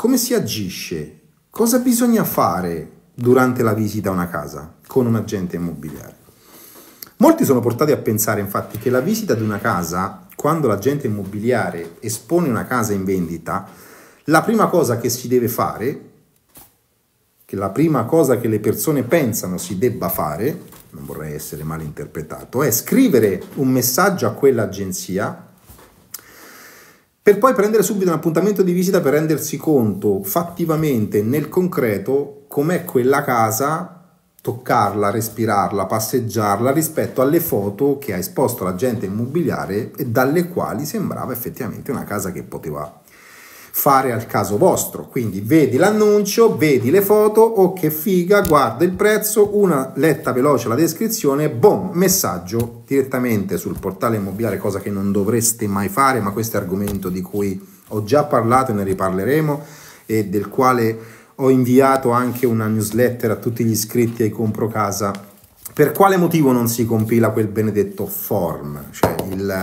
come si agisce? Cosa bisogna fare durante la visita a una casa con un agente immobiliare? Molti sono portati a pensare infatti che la visita di una casa, quando l'agente immobiliare espone una casa in vendita, la prima cosa che si deve fare, che la prima cosa che le persone pensano si debba fare, non vorrei essere mal interpretato, è scrivere un messaggio a quell'agenzia per poi prendere subito un appuntamento di visita per rendersi conto fattivamente, nel concreto, com'è quella casa, toccarla, respirarla, passeggiarla rispetto alle foto che ha esposto l'agente immobiliare e dalle quali sembrava effettivamente una casa che poteva fare al caso vostro. Quindi vedi l'annuncio, vedi le foto, oh che figa, guarda il prezzo, una letta veloce la descrizione, boom, messaggio direttamente sul portale immobiliare, cosa che non dovreste mai fare, ma questo è argomento di cui ho già parlato e ne riparleremo e del quale ho inviato anche una newsletter a tutti gli iscritti ai Compro Casa. Per quale motivo non si compila quel benedetto form, cioè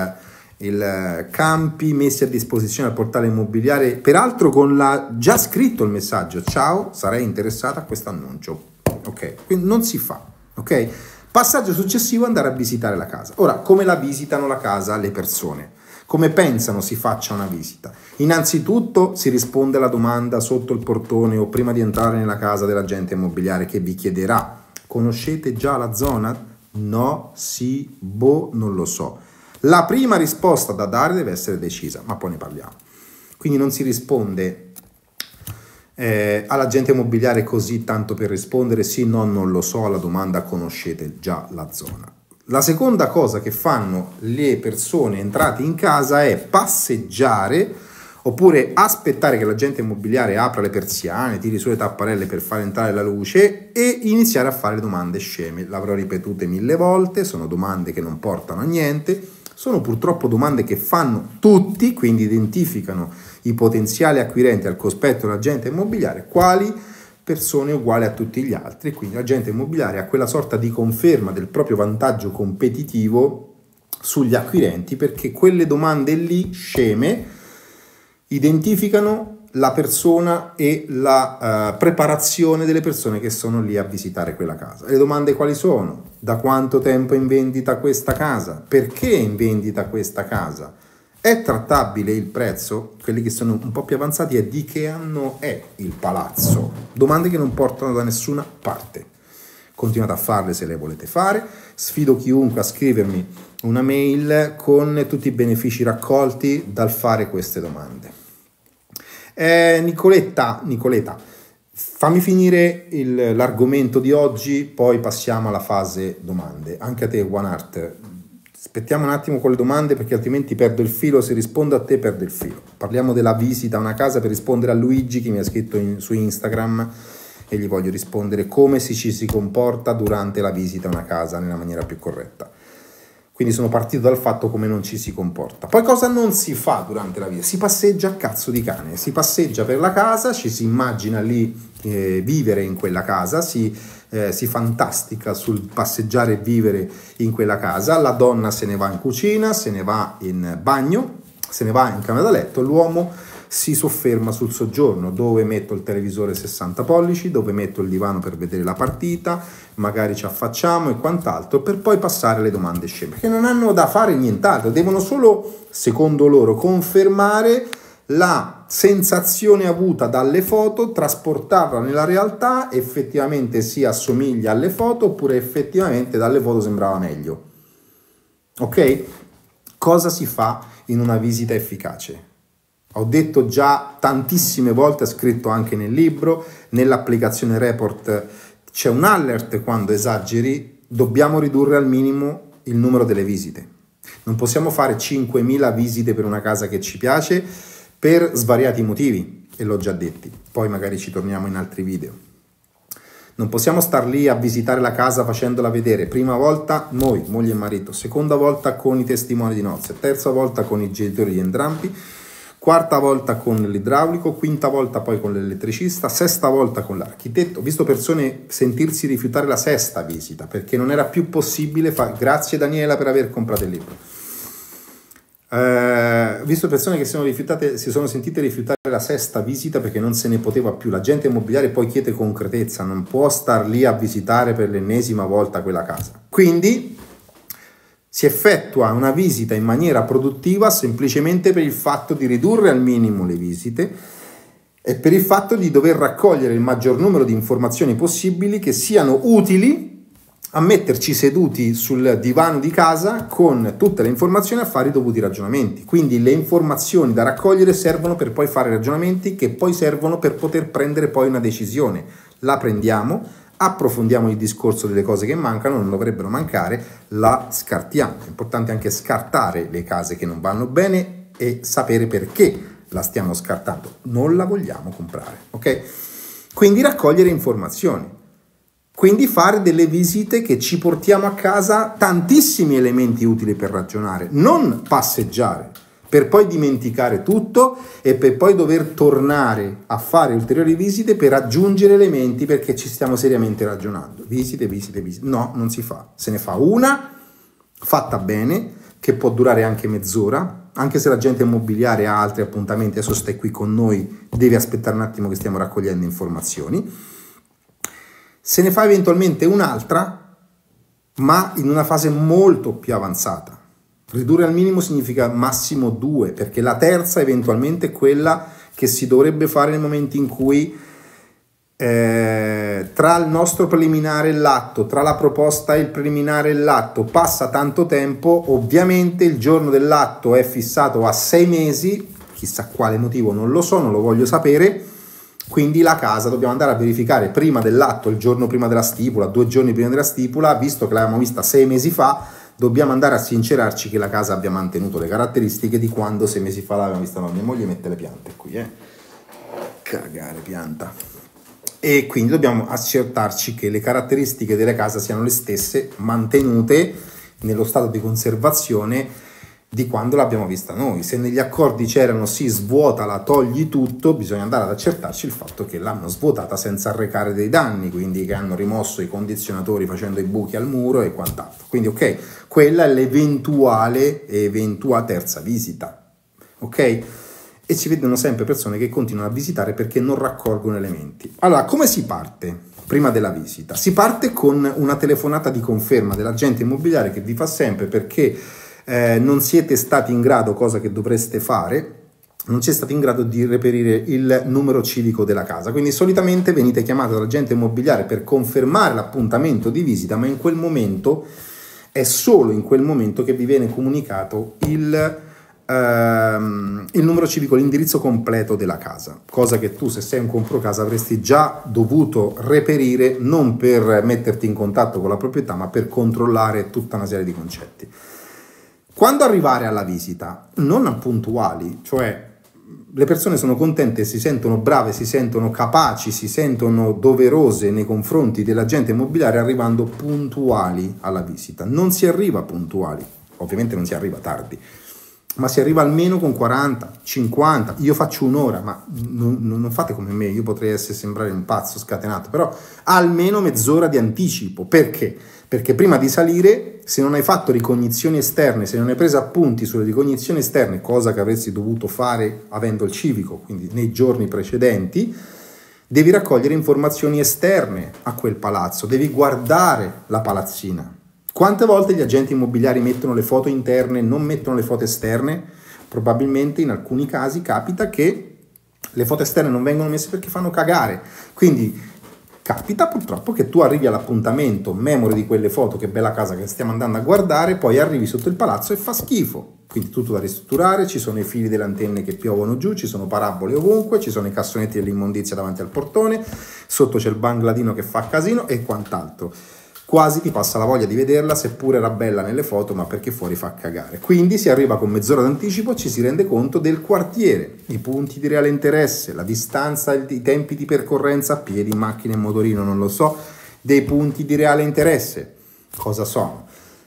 il campi messi a disposizione al portale immobiliare, peraltro con già scritto il messaggio: ciao, sarei interessato a questo annuncio. Ok, quindi non si fa. Ok, passaggio successivo: andare a visitare la casa. Ora, come la visitano la casa le persone? Come pensano si faccia una visita? Innanzitutto si risponde alla domanda sotto il portone o prima di entrare nella casa dell'agente immobiliare, che vi chiederà: conoscete già la zona? No, sì, boh, non lo so. La prima risposta da dare deve essere decisa, ma poi ne parliamo. Quindi non si risponde all'agente immobiliare così tanto per rispondere sì, no, non lo so alla domanda conoscete già la zona. La seconda cosa che fanno le persone entrate in casa è passeggiare oppure aspettare che l'agente immobiliare apra le persiane, tiri su le tapparelle per far entrare la luce e iniziare a fare domande sceme. L'avrò ripetute 1000 volte, sono domande che non portano a niente. Sono purtroppo domande che fanno tutti, quindi identificano i potenziali acquirenti al cospetto dell'agente immobiliare quali persone uguali a tutti gli altri. Quindi l'agente immobiliare ha quella sorta di conferma del proprio vantaggio competitivo sugli acquirenti, perché quelle domande lì, sceme, identificano la persona e la preparazione delle persone che sono lì a visitare quella casa. Le domande quali sono? Da quanto tempo è in vendita questa casa? Perché è in vendita questa casa? È trattabile il prezzo? Quelli che sono un po' più avanzati è: di che anno è il palazzo? Domande che non portano da nessuna parte. Continuate a farle se le volete fare. Sfido chiunque a scrivermi una mail con tutti i benefici raccolti dal fare queste domande. Nicoletta, fammi finire l'argomento di oggi, poi passiamo alla fase domande. Anche a te, OneArt, aspettiamo un attimo con le domande perché altrimenti perdo il filo. Se rispondo a te perdo il filo. Parliamo della visita a una casa per rispondere a Luigi che mi ha scritto su Instagram, e gli voglio rispondere come ci si comporta durante la visita a una casa nella maniera più corretta. Quindi sono partito dal fatto come non ci si comporta. Poi cosa non si fa durante la visita? Si passeggia a cazzo di cane, si passeggia per la casa, ci si immagina lì vivere in quella casa, si fantastica sul passeggiare e vivere in quella casa. La donna se ne va in cucina, se ne va in bagno, se ne va in camera da letto, l'uomo si sofferma sul soggiorno: dove metto il televisore 60 pollici, dove metto il divano per vedere la partita, magari ci affacciamo e quant'altro, per poi passare alle domande sceme, perché non hanno da fare nient'altro, devono solo, secondo loro, confermare la sensazione avuta dalle foto, trasportarla nella realtà, effettivamente si assomiglia alle foto oppure effettivamente dalle foto sembrava meglio. Ok? Cosa si fa in una visita efficace? Ho detto già tantissime volte, ho scritto anche nel libro, nell'applicazione Report c'è un alert quando esageri: dobbiamo ridurre al minimo il numero delle visite. Non possiamo fare 5.000 visite per una casa che ci piace per svariati motivi, e l'ho già detti, poi magari ci torniamo in altri video. Non possiamo star lì a visitare la casa facendola vedere, prima volta noi, moglie e marito, seconda volta con i testimoni di nozze, terza volta con i genitori di entrambi, quarta volta con l'idraulico, quinta volta poi con l'elettricista, sesta volta con l'architetto. Ho visto persone sentirsi rifiutare la sesta visita perché non era più possibile fare. Grazie Daniela per aver comprato il libro. Visto persone che si sono sentite rifiutare la sesta visita perché non se ne poteva più. L'agente immobiliare poi chiede concretezza, non può star lì a visitare per l'ennesima volta quella casa. Quindi si effettua una visita in maniera produttiva semplicemente per il fatto di ridurre al minimo le visite e per il fatto di dover raccogliere il maggior numero di informazioni possibili che siano utili a metterci seduti sul divano di casa con tutte le informazioni a fare i dovuti ragionamenti. Quindi le informazioni da raccogliere servono per poi fare ragionamenti che poi servono per poter prendere poi una decisione. La prendiamo, approfondiamo il discorso delle cose che mancano, non dovrebbero mancare, la scartiamo. È importante anche scartare le case che non vanno bene e sapere perché la stiamo scartando. Non la vogliamo comprare, ok? Quindi raccogliere informazioni. Quindi fare delle visite che ci portiamo a casa tantissimi elementi utili per ragionare, non passeggiare, per poi dimenticare tutto e per poi dover tornare a fare ulteriori visite per aggiungere elementi perché ci stiamo seriamente ragionando. Visite. No, non si fa. Se ne fa una, fatta bene, che può durare anche mezz'ora, anche se l'agente immobiliare ha altri appuntamenti, adesso stai qui con noi, deve aspettare un attimo che stiamo raccogliendo informazioni. Se ne fa eventualmente un'altra, ma in una fase molto più avanzata. Ridurre al minimo significa massimo 2, perché la terza eventualmente è quella che si dovrebbe fare nel momento in cui tra il nostro preliminare e l'atto, tra la proposta e il preliminare e l'atto passa tanto tempo. Ovviamente il giorno dell'atto è fissato a 6 mesi, chissà quale motivo, non lo so, non lo voglio sapere. Quindi la casa dobbiamo andare a verificare prima dell'atto, il giorno prima della stipula, 2 giorni prima della stipula, visto che l'avevamo vista 6 mesi fa, dobbiamo andare a sincerarci che la casa abbia mantenuto le caratteristiche di quando 6 mesi fa l'avevamo vista. No, mia moglie mette le piante qui, cagare pianta. E quindi dobbiamo accertarci che le caratteristiche della casa siano le stesse, mantenute nello stato di conservazione di quando l'abbiamo vista noi. Se negli accordi c'erano sì, svuotala, togli tutto, bisogna andare ad accertarci il fatto che l'hanno svuotata senza arrecare dei danni, quindi che hanno rimosso i condizionatori facendo i buchi al muro e quant'altro. Quindi ok, quella è l'eventuale terza visita, ok? E ci vedono sempre persone che continuano a visitare perché non raccolgono elementi. Allora, come si parte prima della visita? Si parte con una telefonata di conferma dell'agente immobiliare che vi fa sempre perché non siete stati in grado, cosa che dovreste fare, non siete stati in grado di reperire il numero civico della casa. Quindi solitamente venite chiamati dall'agente immobiliare per confermare l'appuntamento di visita, ma in quel momento è solo in quel momento che vi viene comunicato il numero civico, l'indirizzo completo della casa, cosa che tu, se sei un comprocasa, avresti già dovuto reperire, non per metterti in contatto con la proprietà, ma per controllare tutta una serie di concetti. Quando arrivare alla visita, non puntuali, cioè le persone sono contente, si sentono brave, si sentono capaci, si sentono doverose nei confronti dell'agente immobiliare arrivando puntuali alla visita. Non si arriva puntuali, ovviamente non si arriva tardi, ma si arriva almeno con 40, 50, io faccio un'ora, ma non fate come me, io potrei sembrare un pazzo scatenato, però almeno mezz'ora di anticipo. Perché? Perché prima di salire, se non hai fatto ricognizioni esterne, se non hai preso appunti sulle ricognizioni esterne, cosa che avresti dovuto fare avendo il civico, quindi nei giorni precedenti, devi raccogliere informazioni esterne a quel palazzo, devi guardare la palazzina. Quante volte gli agenti immobiliari mettono le foto interne e non mettono le foto esterne? Probabilmente in alcuni casi capita che le foto esterne non vengono messe perché fanno cagare. Quindi capita purtroppo che tu arrivi all'appuntamento, memore di quelle foto, che bella casa che stiamo andando a guardare, poi arrivi sotto il palazzo e fa schifo. Quindi tutto da ristrutturare, ci sono i fili delle antenne che piovono giù, ci sono parabole ovunque, ci sono i cassonetti dell'immondizia davanti al portone, sotto c'è il bangladino che fa casino e quant'altro. Quasi ti passa la voglia di vederla, seppure era bella nelle foto, ma perché fuori fa cagare. Quindi si arriva con mezz'ora d'anticipo, ci si rende conto del quartiere, i punti di reale interesse, la distanza, i tempi di percorrenza a piedi, macchina e motorino, non lo so, dei punti di reale interesse. Cosa sono?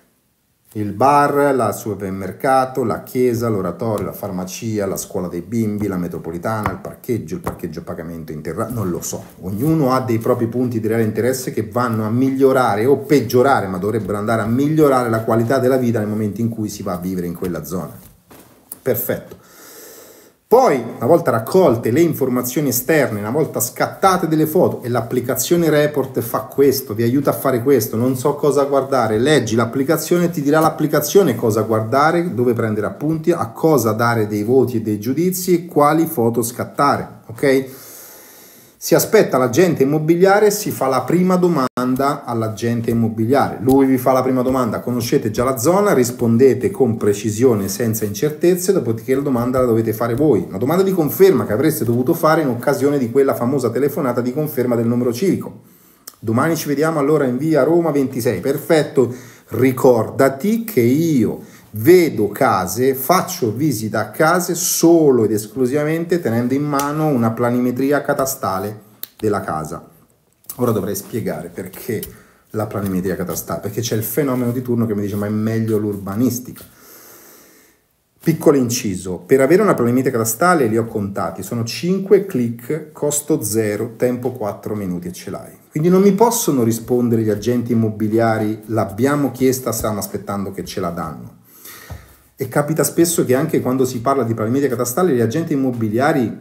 Il bar, il supermercato, la chiesa, l'oratorio, la farmacia, la scuola dei bimbi, la metropolitana, il parcheggio a pagamento interrato, non lo so. Ognuno ha dei propri punti di reale interesse che vanno a migliorare o peggiorare, ma dovrebbero andare a migliorare la qualità della vita nel momento in cui si va a vivere in quella zona. Perfetto. Poi, una volta raccolte le informazioni esterne, una volta scattate delle foto e l'applicazione Report fa questo, vi aiuta a fare questo, non so cosa guardare, leggi l'applicazione, ti dirà l'applicazione cosa guardare, dove prendere appunti, a cosa dare dei voti e dei giudizi e quali foto scattare, ok? Si aspetta l'agente immobiliare, si fa la prima domanda all'agente immobiliare. Lui vi fa la prima domanda, conoscete già la zona, rispondete con precisione senza incertezze, dopodiché la domanda la dovete fare voi. Una domanda di conferma che avreste dovuto fare in occasione di quella famosa telefonata di conferma del numero civico. Domani ci vediamo allora in via Roma 26. Perfetto, ricordati che io vedo case, faccio visita a case solo ed esclusivamente tenendo in mano una planimetria catastale della casa. Ora dovrei spiegare perché la planimetria catastale, perché c'è il fenomeno di turno che mi dice ma è meglio l'urbanistica. Piccolo inciso, per avere una planimetria catastale li ho contati, sono 5 click, costo 0, tempo 4 minuti e ce l'hai. Quindi non mi possono rispondere gli agenti immobiliari, l'abbiamo chiesta, stiamo aspettando che ce la danno. E capita spesso che anche quando si parla di planimetria catastale gli agenti immobiliari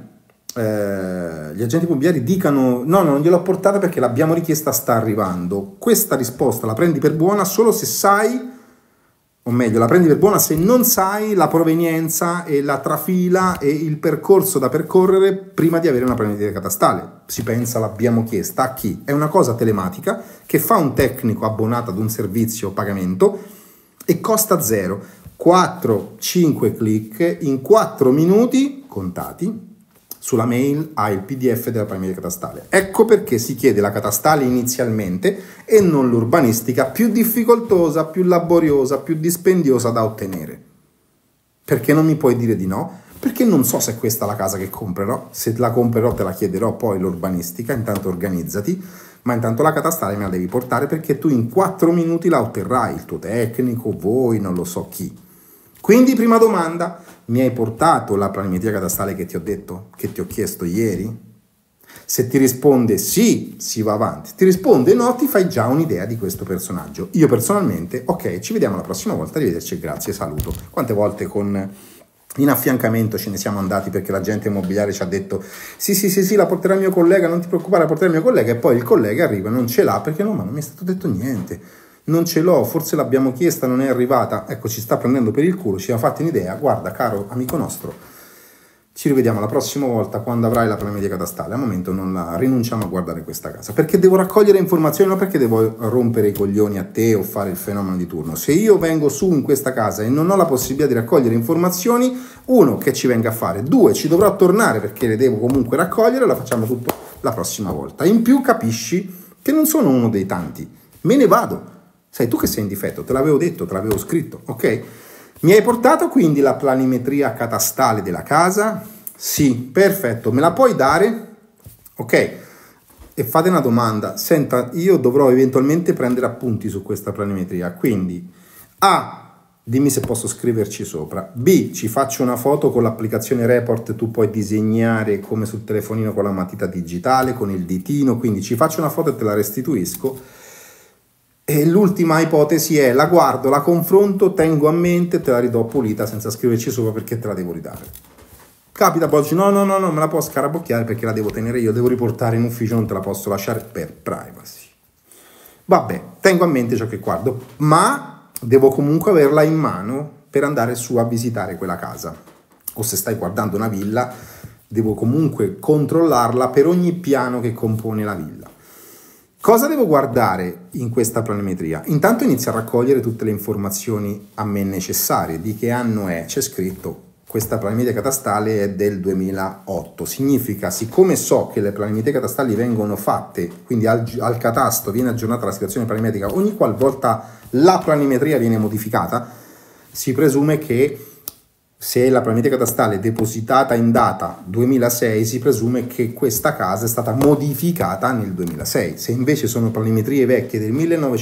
dicano no, non gliel'ho portata perché l'abbiamo richiesta, sta arrivando. Questa risposta la prendi per buona solo se sai, o meglio, la prendi per buona se non sai la provenienza e la trafila e il percorso da percorrere prima di avere una planimetria catastale. Si pensa l'abbiamo chiesta a chi? È una cosa telematica che fa un tecnico abbonato ad un servizio o pagamento e costa 0. 4-5 click, in 4 minuti contati sulla mail hai il PDF della planimetria catastale. Ecco perché si chiede la catastale inizialmente e non l'urbanistica, più difficoltosa, più laboriosa, più dispendiosa da ottenere. Perché non mi puoi dire di no? Perché non so se questa è la casa che comprerò, se la comprerò te la chiederò poi l'urbanistica, intanto organizzati, ma intanto la catastale me la devi portare perché tu in 4 minuti la otterrai, il tuo tecnico, voi, non lo so chi. Quindi prima domanda, mi hai portato la planimetria catastale che ti ho detto, che ti ho chiesto ieri? Se ti risponde sì, si va avanti. Ti risponde no, ti fai già un'idea di questo personaggio. Io personalmente, ok, ci vediamo la prossima volta, arrivederci, grazie, saluto. Quante volte in affiancamento ce ne siamo andati perché l'agente immobiliare ci ha detto sì, la porterà il mio collega, non ti preoccupare, la porterà il mio collega, e poi il collega arriva e non ce l'ha perché no, ma non mi è stato detto niente. Non ce l'ho, forse l'abbiamo chiesta, non è arrivata, ecco, ci sta prendendo per il culo, ci ha fatto un'idea, guarda caro amico nostro, ci rivediamo la prossima volta quando avrai la planimetria catastale, al momento non la rinunciamo a guardare questa casa, perché devo raccogliere informazioni, non perché devo rompere i coglioni a te o fare il fenomeno di turno. Se io vengo su in questa casa e non ho la possibilità di raccogliere informazioni, uno, che ci venga a fare, due, ci dovrò tornare perché le devo comunque raccogliere, la facciamo tutto la prossima volta. In più capisci che non sono uno dei tanti, me ne vado. Sei tu che sei in difetto, te l'avevo detto, te l'avevo scritto, ok? Mi hai portato quindi la planimetria catastale della casa? Sì, perfetto, me la puoi dare? Ok, e fate una domanda, senta, io dovrò eventualmente prendere appunti su questa planimetria, quindi A, dimmi se posso scriverci sopra, B, ci faccio una foto con l'applicazione Report, tu puoi disegnare come sul telefonino con la matita digitale, con il ditino, quindi ci faccio una foto e te la restituisco. E l'ultima ipotesi è la guardo, la confronto, tengo a mente, te la ridò pulita senza scriverci sopra perché te la devo ridare. Capita poi, no, me la può scarabocchiare perché la devo tenere io, devo riportare in ufficio, non te la posso lasciare per privacy. Vabbè, tengo a mente ciò che guardo, ma devo comunque averla in mano per andare su a visitare quella casa. O se stai guardando una villa, devo comunque controllarla per ogni piano che compone la villa. Cosa devo guardare in questa planimetria? Intanto inizio a raccogliere tutte le informazioni a me necessarie. Di che anno è? C'è scritto, questa planimetria catastale è del 2008. Significa, siccome so che le planimetrie catastali vengono fatte, quindi al catasto viene aggiornata la situazione planimetrica, ogni qualvolta la planimetria viene modificata, si presume che se la planimetria catastale è depositata in data 2006, si presume che questa casa è stata modificata nel 2006. Se invece sono planimetrie vecchie del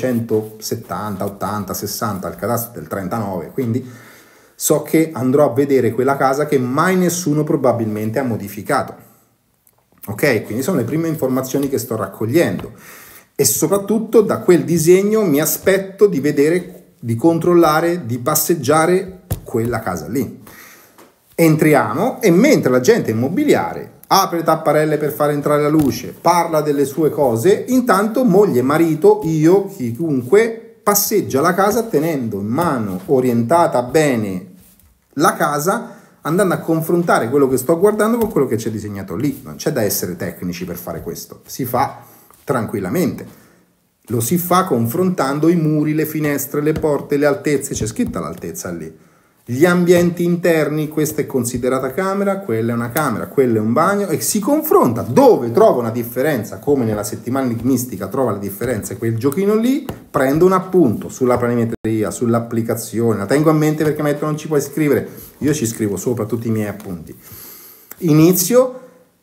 1970, 80, 60, al catasto del 39, quindi so che andrò a vedere quella casa che mai nessuno probabilmente ha modificato. Ok? Quindi sono le prime informazioni che sto raccogliendo. E soprattutto da quel disegno mi aspetto di vedere, di controllare, di passeggiare quella casa lì. Entriamo e mentre l'agente immobiliare apre le tapparelle per far entrare la luce, parla delle sue cose, intanto moglie, marito, io, chiunque, passeggia la casa tenendo in mano, orientata bene la casa, andando a confrontare quello che sto guardando con quello che c'è disegnato lì. Non c'è da essere tecnici per fare questo, si fa tranquillamente. Lo si fa confrontando i muri, le finestre, le porte, le altezze, c'è scritta l'altezza lì. Gli ambienti interni, questa è considerata camera, quella è una camera, quello è un bagno, e si confronta dove trova una differenza, come nella settimana enigmistica trova la differenza, quel giochino lì, prendo un appunto sulla planimetria, sull'applicazione, la tengo a mente perché mi ha detto non ci puoi scrivere, io ci scrivo sopra tutti i miei appunti. Inizio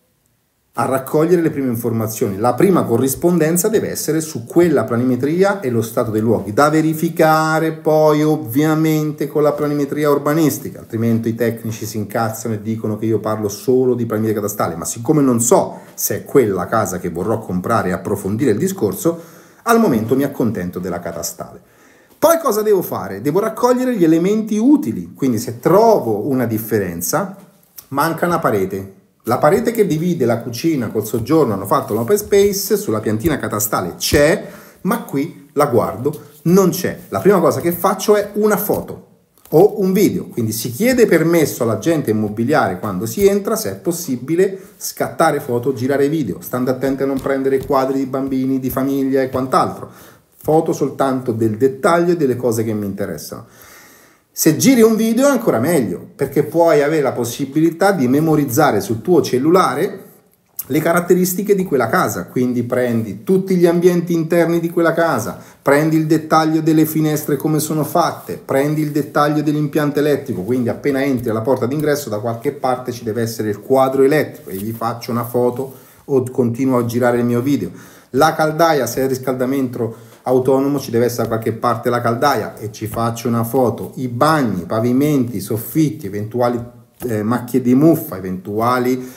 a raccogliere le prime informazioni. La prima corrispondenza deve essere su quella planimetria e lo stato dei luoghi, da verificare poi ovviamente con la planimetria urbanistica, altrimenti i tecnici si incazzano e dicono che io parlo solo di planimetria catastale, ma siccome non so se è quella casa che vorrò comprare e approfondire il discorso, al momento mi accontento della catastale. Poi cosa devo fare? Devo raccogliere gli elementi utili, quindi se trovo una differenza, manca una parete. La parete che divide la cucina col soggiorno, hanno fatto l'open space, sulla piantina catastale c'è, ma qui la guardo, non c'è. La prima cosa che faccio è una foto o un video, quindi si chiede permesso all'agente immobiliare quando si entra, se è possibile, scattare foto, girare video, stando attenti a non prendere quadri di bambini, di famiglia e quant'altro. Foto soltanto del dettaglio e delle cose che mi interessano. Se giri un video è ancora meglio, perché puoi avere la possibilità di memorizzare sul tuo cellulare le caratteristiche di quella casa, quindi prendi tutti gli ambienti interni di quella casa, prendi il dettaglio delle finestre come sono fatte, prendi il dettaglio dell'impianto elettrico, quindi appena entri alla porta d'ingresso da qualche parte ci deve essere il quadro elettrico e gli faccio una foto o continuo a girare il mio video. La caldaia, se è il riscaldamento autonomo, ci deve essere da qualche parte la caldaia e ci faccio una foto. I bagni, i pavimenti, i soffitti, eventuali macchie di muffa, eventuali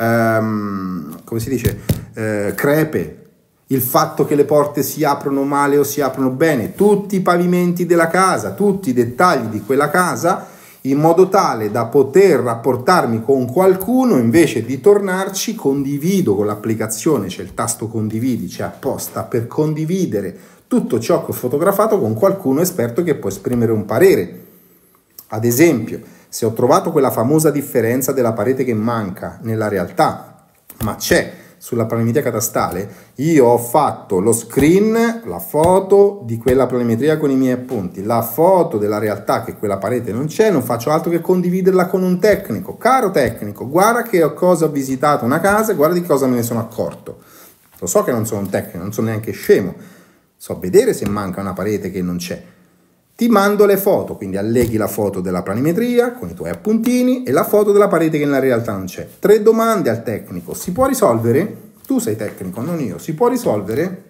come si dice, crepe, il fatto che le porte si aprono male o si aprono bene, tutti i pavimenti della casa, tutti i dettagli di quella casa, in modo tale da poter rapportarmi con qualcuno. Invece di tornarci, condivido con l'applicazione, c'è il tasto condividi, c'è apposta per condividere tutto ciò che ho fotografato con qualcuno esperto che può esprimere un parere. Ad esempio, se ho trovato quella famosa differenza della parete che manca nella realtà, ma c'è sulla planimetria catastale, io ho fatto lo screen, la foto di quella planimetria con i miei appunti, la foto della realtà che quella parete non c'è, non faccio altro che condividerla con un tecnico. Caro tecnico, guarda che cosa ho visitato una casa e guarda di cosa me ne sono accorto. Lo so che non sono un tecnico, non sono neanche scemo, so vedere se manca una parete che non c'è. Ti mando le foto, quindi alleghi la foto della planimetria con i tuoi appuntini e la foto della parete che nella realtà non c'è. 3 domande al tecnico. Si può risolvere? Tu sei tecnico, non io. Si può risolvere?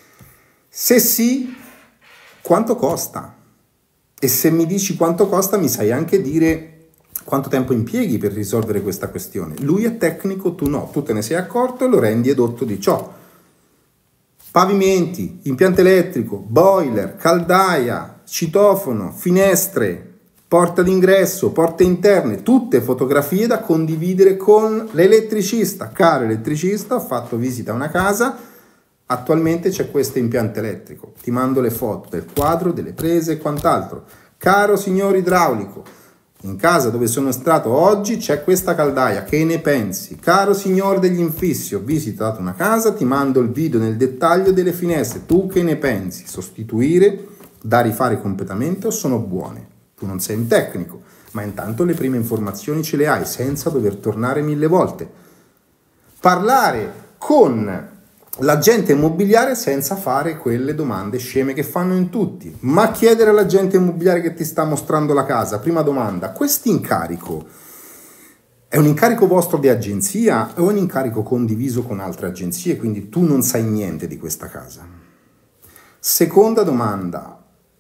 Se sì, quanto costa? E se mi dici quanto costa, mi sai anche dire quanto tempo impieghi per risolvere questa questione. Lui è tecnico, tu no. Tu te ne sei accorto e lo rendi edotto di ciò. Pavimenti, impianto elettrico, boiler, caldaia, citofono, finestre, porta d'ingresso, porte interne, tutte fotografie da condividere con l'elettricista. Caro elettricista, ho fatto visita a una casa, attualmente c'è questo impianto elettrico, ti mando le foto del quadro, delle prese e quant'altro. Caro signor idraulico, in casa dove sono stato oggi c'è questa caldaia, che ne pensi? Caro signor degli infissi, ho visitato una casa, ti mando il video nel dettaglio delle finestre, tu che ne pensi? Sostituire, da rifare completamente o sono buone? Tu non sei un tecnico, ma intanto le prime informazioni ce le hai senza dover tornare 1000 volte. Parlare con l'agente immobiliare senza fare quelle domande sceme che fanno in tutti, ma chiedere all'agente immobiliare che ti sta mostrando la casa, prima domanda, questo incarico è un incarico vostro di agenzia o un incarico condiviso con altre agenzie, quindi tu non sai niente di questa casa? Seconda domanda,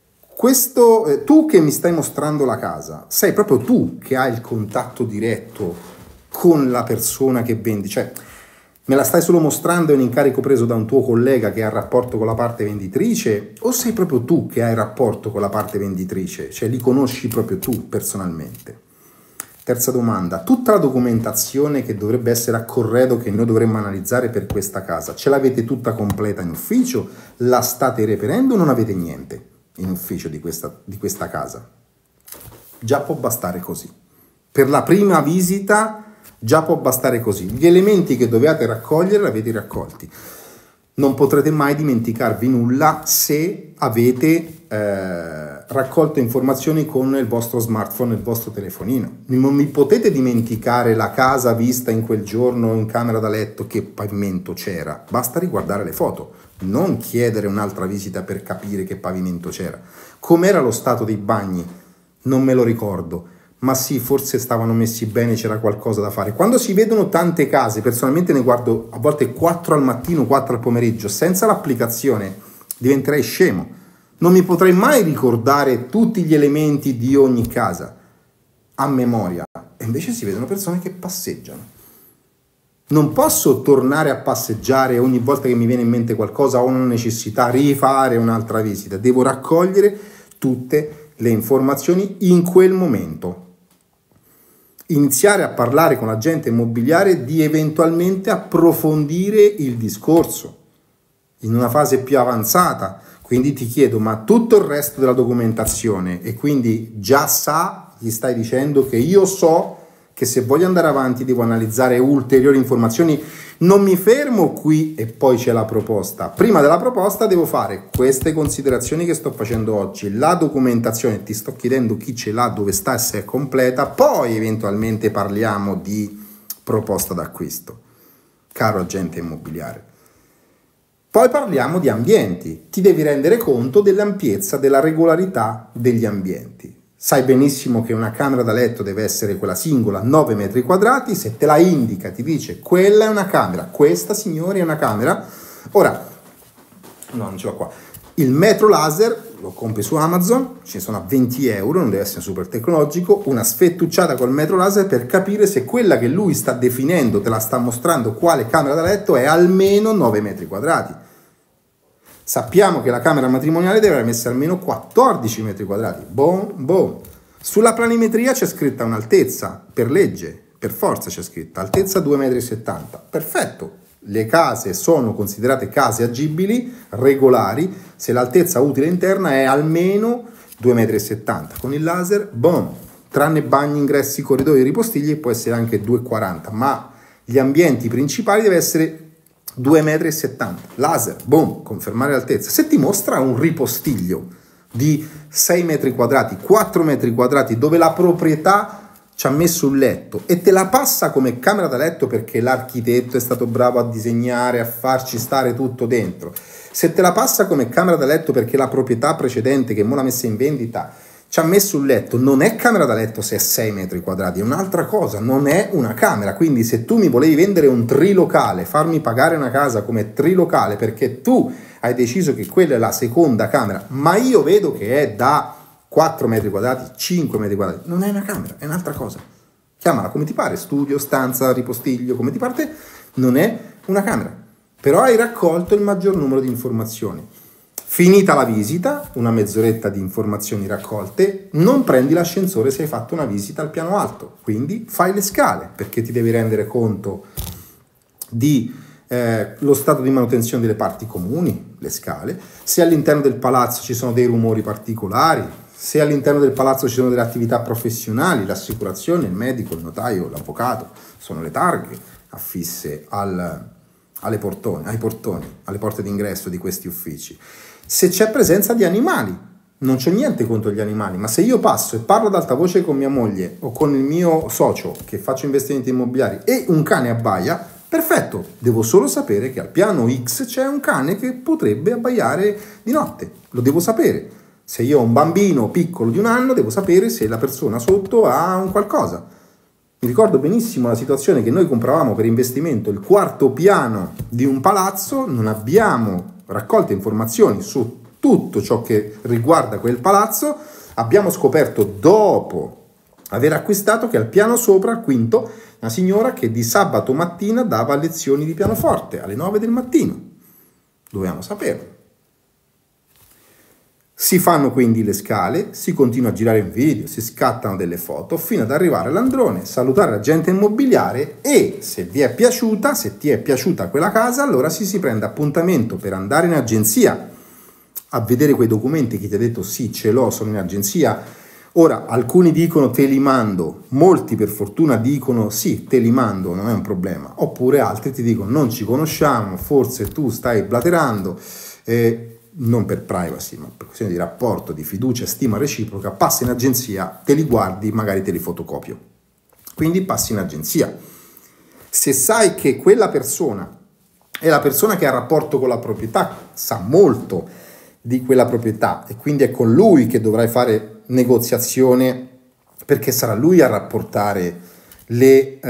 tu che mi stai mostrando la casa, sei proprio tu che hai il contatto diretto con la persona che vendi, cioè me la stai solo mostrando, è un incarico preso da un tuo collega che ha rapporto con la parte venditrice, o sei proprio tu che hai rapporto con la parte venditrice, cioè li conosci proprio tu personalmente? Terza domanda, tutta la documentazione che dovrebbe essere a corredo che noi dovremmo analizzare per questa casa, ce l'avete tutta completa in ufficio? La state reperendo o non avete niente in ufficio di questa casa? Già può bastare così. Per la prima visita già può bastare così. Gli elementi che dovete raccogliere li avete raccolti. Non potrete mai dimenticarvi nulla se avete raccolto informazioni con il vostro smartphone, il vostro telefonino. Non mi potete dimenticare la casa vista in quel giorno in camera da letto, che pavimento c'era. Basta riguardare le foto, non chiedere un'altra visita per capire che pavimento c'era. Com'era lo stato dei bagni? Non me lo ricordo, ma sì, forse stavano messi bene, c'era qualcosa da fare. Quando si vedono tante case, personalmente ne guardo a volte 4 al mattino, 4 al pomeriggio, senza l'applicazione diventerei scemo. Non mi potrei mai ricordare tutti gli elementi di ogni casa a memoria, e invece si vedono persone che passeggiano. Non posso tornare a passeggiare ogni volta che mi viene in mente qualcosa o una necessità, rifare un'altra visita. Devo raccogliere tutte le informazioni in quel momento. Iniziare a parlare con l'agente immobiliare di eventualmente approfondire il discorso in una fase più avanzata. Quindi ti chiedo, ma tutto il resto della documentazione, e quindi già gli stai dicendo che io so che se voglio andare avanti devo analizzare ulteriori informazioni, non mi fermo qui e poi c'è la proposta. Prima della proposta devo fare queste considerazioni che sto facendo oggi, la documentazione, ti sto chiedendo chi ce l'ha, dove sta e se è completa, poi eventualmente parliamo di proposta d'acquisto, caro agente immobiliare. Poi parliamo di ambienti, ti devi rendere conto dell'ampiezza, della regolarità degli ambienti. Sai benissimo che una camera da letto deve essere quella singola, 9 metri quadrati, se te la indica ti dice quella è una camera, questa signori è una camera. Ora, no, non ce l'ho qua, il metro laser lo compri su Amazon, ci sono a 20 euro, non deve essere super tecnologico, una sfettucciata col metro laser per capire se quella che lui sta definendo, te la sta mostrando quale camera da letto è almeno 9 metri quadrati. Sappiamo che la camera matrimoniale deve essere almeno 14 metri quadrati. Boom. Sulla planimetria c'è scritta un'altezza, per legge, per forza c'è scritta, altezza 2,70 metri. Perfetto. Le case sono considerate case agibili, regolari, se l'altezza utile interna è almeno 2,70 metri. Con il laser, boom, tranne bagni, ingressi, corridoi, ripostigli, può essere anche 2,40 metri, ma gli ambienti principali deve essere 2,70 metri. Laser, boom, confermare l'altezza. Se ti mostra un ripostiglio di 6 metri quadrati, 4 metri quadrati, dove la proprietà ci ha messo un letto e te la passa come camera da letto perché l'architetto è stato bravo a disegnare, a farci stare tutto dentro, se te la passa come camera da letto perché la proprietà precedente che mo l'ha messa in vendita ci ha messo un letto, non è camera da letto se è 6 metri quadrati, è un'altra cosa, non è una camera. Quindi se tu mi volevi vendere un trilocale, farmi pagare una casa come trilocale perché tu hai deciso che quella è la seconda camera, ma io vedo che è da 4 metri quadrati, 5 metri quadrati, non è una camera, è un'altra cosa. Chiamala come ti pare, studio, stanza, ripostiglio, come ti parte, non è una camera. Però hai raccolto il maggior numero di informazioni. Finita la visita, una mezz'oretta di informazioni raccolte, non prendi l'ascensore se hai fatto una visita al piano alto, quindi fai le scale, perché ti devi rendere conto di lo stato di manutenzione delle parti comuni, le scale, se all'interno del palazzo ci sono dei rumori particolari, se all'interno del palazzo ci sono delle attività professionali, l'assicurazione, il medico, il notaio, l'avvocato, sono le targhe affisse ai portoni, alle porte d'ingresso di questi uffici. Se c'è presenza di animali, non c'è niente contro gli animali, ma se io passo e parlo ad alta voce con mia moglie o con il mio socio che faccio investimenti immobiliari e un cane abbaia, perfetto, devo solo sapere che al piano X c'è un cane che potrebbe abbaiare di notte, lo devo sapere. Se io ho un bambino piccolo di 1 anno, devo sapere se la persona sotto ha un qualcosa. Mi ricordo benissimo la situazione che noi compravamo per investimento il 4º piano di un palazzo, non abbiamo raccolto informazioni su tutto ciò che riguarda quel palazzo, abbiamo scoperto dopo aver acquistato che al piano sopra, al 5º, una signora che di sabato mattina dava lezioni di pianoforte alle 9 del mattino. Dovevamo saperlo. Si fanno quindi le scale, si continua a girare un video, si scattano delle foto fino ad arrivare all'androne, salutare l'agente immobiliare e se ti è piaciuta quella casa, allora si prende appuntamento per andare in agenzia a vedere quei documenti. Chi ti ha detto sì, ce l'ho, sono in agenzia. Ora, alcuni dicono te li mando, molti per fortuna dicono sì, te li mando, non è un problema. Oppure altri ti dicono non ci conosciamo, forse tu stai blaterando, non per privacy, ma per questione di rapporto, di fiducia, stima reciproca, passi in agenzia, te li guardi, magari te li fotocopio. Quindi passi in agenzia. Se sai che quella persona è la persona che ha rapporto con la proprietà, sa molto di quella proprietà e quindi è con lui che dovrai fare negoziazione, perché sarà lui a rapportare le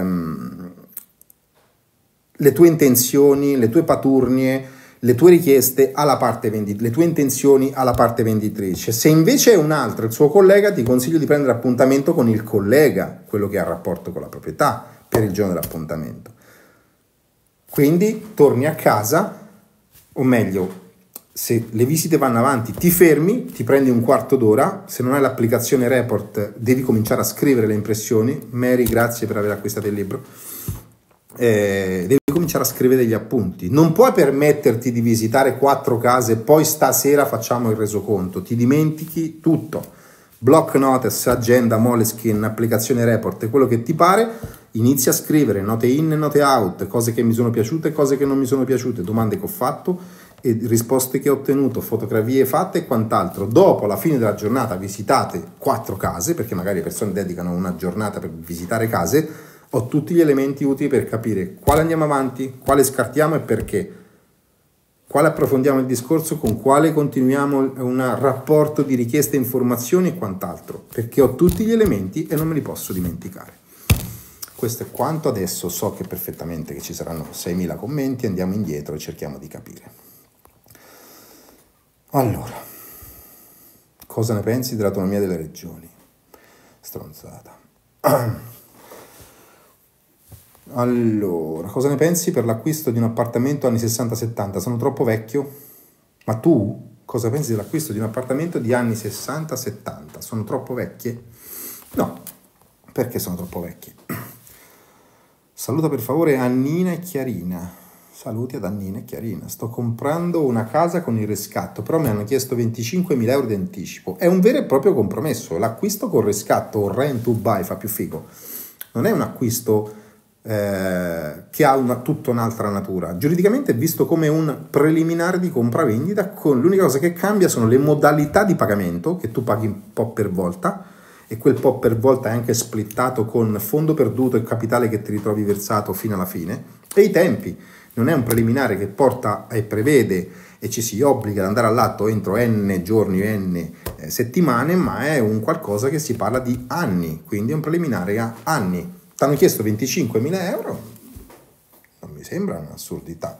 tue intenzioni, le tue paturnie, le tue richieste alla parte venditrice, le tue intenzioni alla parte venditrice. Se invece è un altro, il suo collega, ti consiglio di prendere appuntamento con il collega, quello che ha rapporto con la proprietà, per il giorno dell'appuntamento. Quindi torni a casa, o meglio, se le visite vanno avanti, ti fermi, ti prendi un quarto d'ora, se non hai l'applicazione Report devi cominciare a scrivere le impressioni. Mary, grazie per aver acquistato il libro. Devi cominciare a scrivere degli appunti. Non puoi permetterti di visitare 4 case, poi stasera facciamo il resoconto, ti dimentichi tutto. Block notice, agenda, Moleskine, applicazione Report, quello che ti pare, inizi a scrivere note in e note out, cose che mi sono piaciute, cose che non mi sono piaciute, domande che ho fatto e risposte che ho ottenuto, fotografie fatte e quant'altro. Dopo, alla fine della giornata, visitate 4 case, perché magari le persone dedicano una giornata per visitare case. Ho tutti gli elementi utili per capire quale andiamo avanti, quale scartiamo e perché, quale approfondiamo il discorso, con quale continuiamo un rapporto di richieste, informazioni e quant'altro, perché ho tutti gli elementi e non me li posso dimenticare. Questo è quanto. Adesso so che perfettamente che ci saranno 6.000 commenti, andiamo indietro e cerchiamo di capire. Allora, cosa ne pensi dell'autonomia delle regioni? Stronzata. Allora, cosa ne pensi per l'acquisto di un appartamento anni 60-70? Sono troppo vecchio? Ma tu cosa pensi dell'acquisto di un appartamento di anni 60-70? Sono troppo vecchie? No, perché sono troppo vecchie? Saluta per favore Annina e Chiarina. Saluti ad Annina e Chiarina. Sto comprando una casa con il riscatto, però mi hanno chiesto 25.000 euro di anticipo. È un vero e proprio compromesso. L'acquisto con riscatto o rent to buy fa più figo. Non è un acquisto che ha tutta un'altra natura. Giuridicamente è visto come un preliminare di compravendita, con l'unica cosa che cambia sono le modalità di pagamento, che tu paghi un po' per volta e quel po' per volta è anche splittato con fondo perduto e capitale che ti ritrovi versato fino alla fine, e i tempi. Non è un preliminare che porta e prevede e ci si obbliga ad andare all'atto entro n giorni o n settimane, ma è un qualcosa che si parla di anni, quindi è un preliminare a anni. Ti hanno chiesto 25.000 euro, non mi sembra un'assurdità.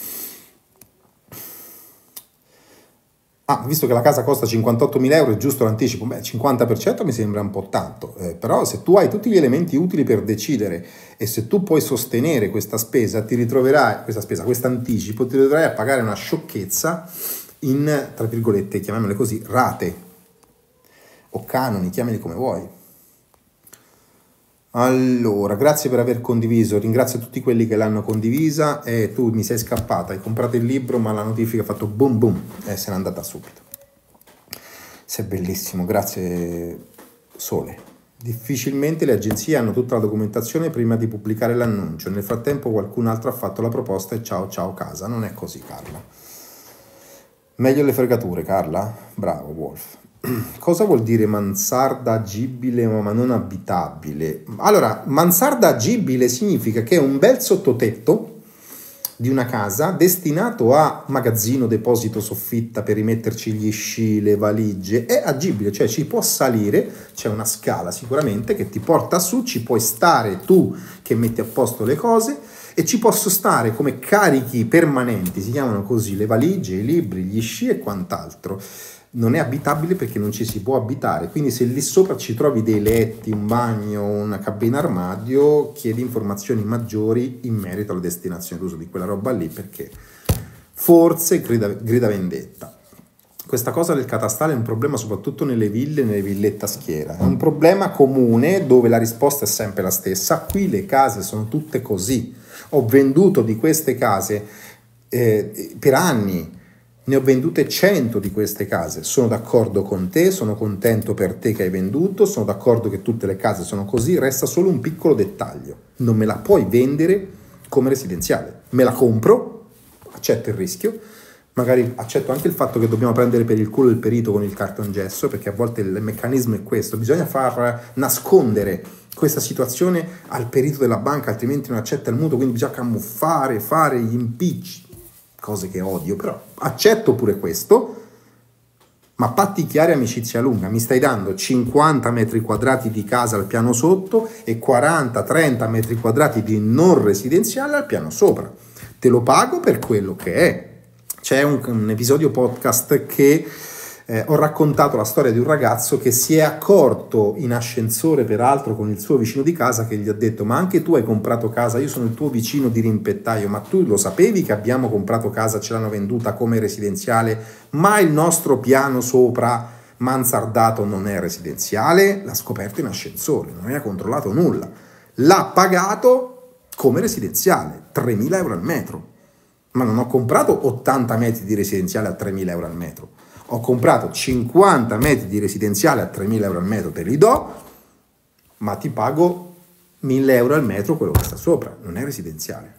Visto che la casa costa 58.000 euro, è giusto l'anticipo? Beh, 50% mi sembra un po' tanto, però se tu hai tutti gli elementi utili per decidere e se tu puoi sostenere questa spesa, ti ritroverai, questo anticipo, ti ritroverai a pagare una sciocchezza in, tra virgolette, chiamiamole così, rate o canoni, chiamali come vuoi. Allora, grazie per aver condiviso, ringrazio tutti quelli che l'hanno condivisa e tu mi sei scappata, hai comprato il libro ma la notifica ha fatto boom boom e se n'è andata subito. Sei bellissimo, grazie Sole. Difficilmente le agenzie hanno tutta la documentazione prima di pubblicare l'annuncio, nel frattempo qualcun altro ha fatto la proposta e ciao ciao casa. Non è così, Carla. Meglio le fregature, Carla? Bravo Wolf. Cosa vuol dire mansarda agibile ma non abitabile? Allora, mansarda agibile significa che è un bel sottotetto di una casa destinato a magazzino, deposito, soffitta per rimetterci gli sci, le valigie. È agibile, cioè ci può salire, c'è una scala sicuramente che ti porta su, ci puoi stare tu che metti a posto le cose e ci posso stare come carichi permanenti, si chiamano così, le valigie, i libri, gli sci e quant'altro. Non è abitabile perché non ci si può abitare, quindi se lì sopra ci trovi dei letti, un bagno, una cabina armadio, chiedi informazioni maggiori in merito alla destinazione d'uso di quella roba lì, perché forse grida vendetta. questa cosa del catastale è un problema soprattutto nelle ville, nelle villette a schiera. È un problema comune dove la risposta è sempre la stessa. Qui le case sono tutte così. Ho venduto di queste case per anni. Ne ho vendute 100 di queste case, sono d'accordo con te, sono contento per te che hai venduto, sono d'accordo che tutte le case sono così, resta solo un piccolo dettaglio, non me la puoi vendere come residenziale, me la compro, accetto il rischio, magari accetto anche il fatto che dobbiamo prendere per il culo il perito con il cartongesso, perché a volte il meccanismo è questo, bisogna far nascondere questa situazione al perito della banca, altrimenti non accetta il mutuo, quindi bisogna camuffare, fare gli impicci, cose che odio, però accetto pure questo, ma patti chiari, amicizia lunga, mi stai dando 50 metri quadrati di casa al piano sotto e 40-30 metri quadrati di non residenziale al piano sopra, te lo pago per quello che è. C'è un episodio podcast che ho raccontato la storia di un ragazzo che si è accorto in ascensore, peraltro con il suo vicino di casa, che gli ha detto: ma anche tu hai comprato casa, io sono il tuo vicino di rimpettaio, ma tu lo sapevi che abbiamo comprato casa, ce l'hanno venduta come residenziale, ma il nostro piano sopra mansardato non è residenziale? L'ha scoperto in ascensore, non aveva controllato nulla, l'ha pagato come residenziale, 3.000 euro al metro, ma non ho comprato 80 metri di residenziale a 3.000 euro al metro. Ho comprato 50 metri di residenziale a 3.000 euro al metro, te li do, ma ti pago 1.000 euro al metro quello che sta sopra, non è residenziale.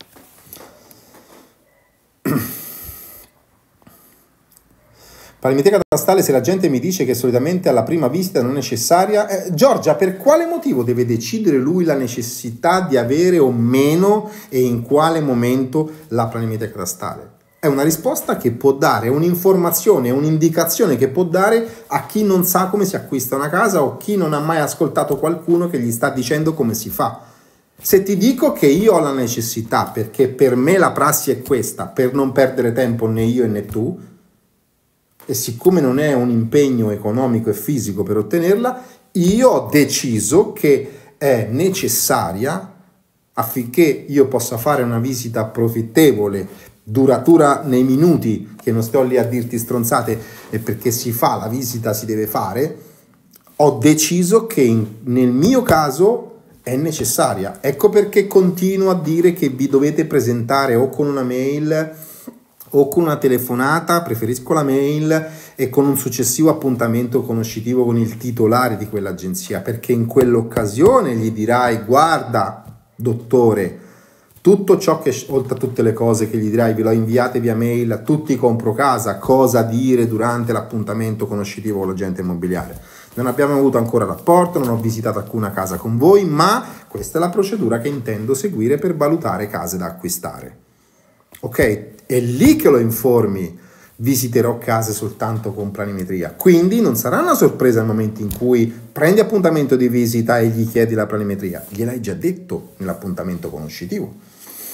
Planimetria catastale, se la gente mi dice che solitamente alla prima visita non è necessaria, Giorgia, per quale motivo deve decidere lui la necessità di avere o meno e in quale momento la planimetria catastale? È una risposta che può dare, un'informazione, un'indicazione che può dare a chi non sa come si acquista una casa o chi non ha mai ascoltato qualcuno che gli sta dicendo come si fa. Se ti dico che io ho la necessità, perché per me la prassi è questa, per non perdere tempo né io né tu, e siccome non è un impegno economico e fisico per ottenerla, io ho deciso che è necessaria affinché io possa fare una visita profittevole, duratura nei minuti, che non sto lì a dirti stronzate, e perché si fa la visita, si deve fare, ho deciso che nel mio caso è necessaria. Ecco perché continuo a dire che vi dovete presentare o con una mail o con una telefonata, preferisco la mail, e con un successivo appuntamento conoscitivo con il titolare di quell'agenzia, perché in quell'occasione gli dirai: guarda dottore, tutto ciò che, oltre a tutte le cose che gli dirai, ve l'ho inviate via mail, a tutti compro casa, cosa dire durante l'appuntamento conoscitivo con l'agente immobiliare. Non abbiamo avuto ancora rapporto, non ho visitato alcuna casa con voi, ma questa è la procedura che intendo seguire per valutare case da acquistare. Ok? È lì che lo informi: visiterò case soltanto con planimetria. Quindi non sarà una sorpresa nel momento in cui prendi appuntamento di visita e gli chiedi la planimetria, gliel'hai già detto nell'appuntamento conoscitivo.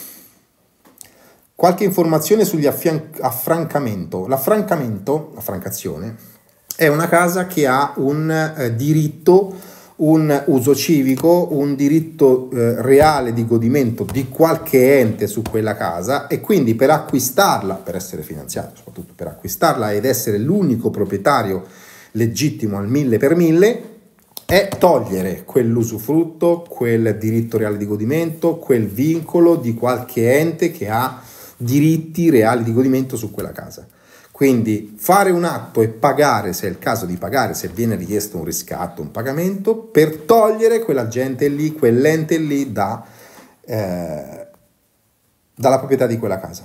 Qualche informazione sugli affrancamento. La francazione, è una casa che ha un diritto, un uso civico, un diritto reale di godimento di qualche ente su quella casa, e quindi per acquistarla, per essere finanziato soprattutto per acquistarla ed essere l'unico proprietario legittimo al 1000 per 1000, è togliere quell'usufrutto, quel diritto reale di godimento, quel vincolo di qualche ente che ha diritti reali di godimento su quella casa. Quindi fare un atto e pagare, se è il caso di pagare, se viene richiesto un riscatto, un pagamento, per togliere quella gente lì, quell'ente lì dalla proprietà di quella casa.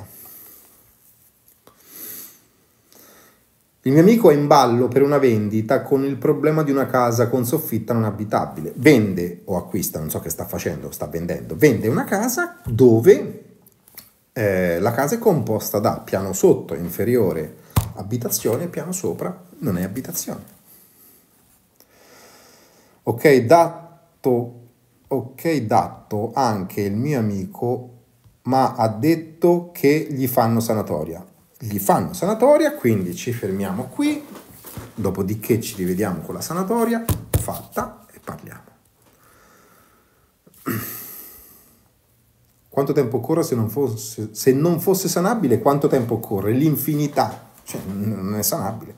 Il mio amico è in ballo per una vendita con il problema di una casa con soffitta non abitabile. Vende o acquista, non so che sta facendo, sta vendendo, vende una casa dove la casa è composta da piano sotto inferiore abitazione e piano sopra non è abitazione. Ok, dato anche il mio amico, ma ha detto che gli fanno sanatoria. Gli fanno sanatoria, quindi ci fermiamo qui, dopodiché ci rivediamo con la sanatoria fatta e parliamo. Quanto tempo occorre se non fosse sanabile? Quanto tempo occorre? L'infinità, cioè non è sanabile.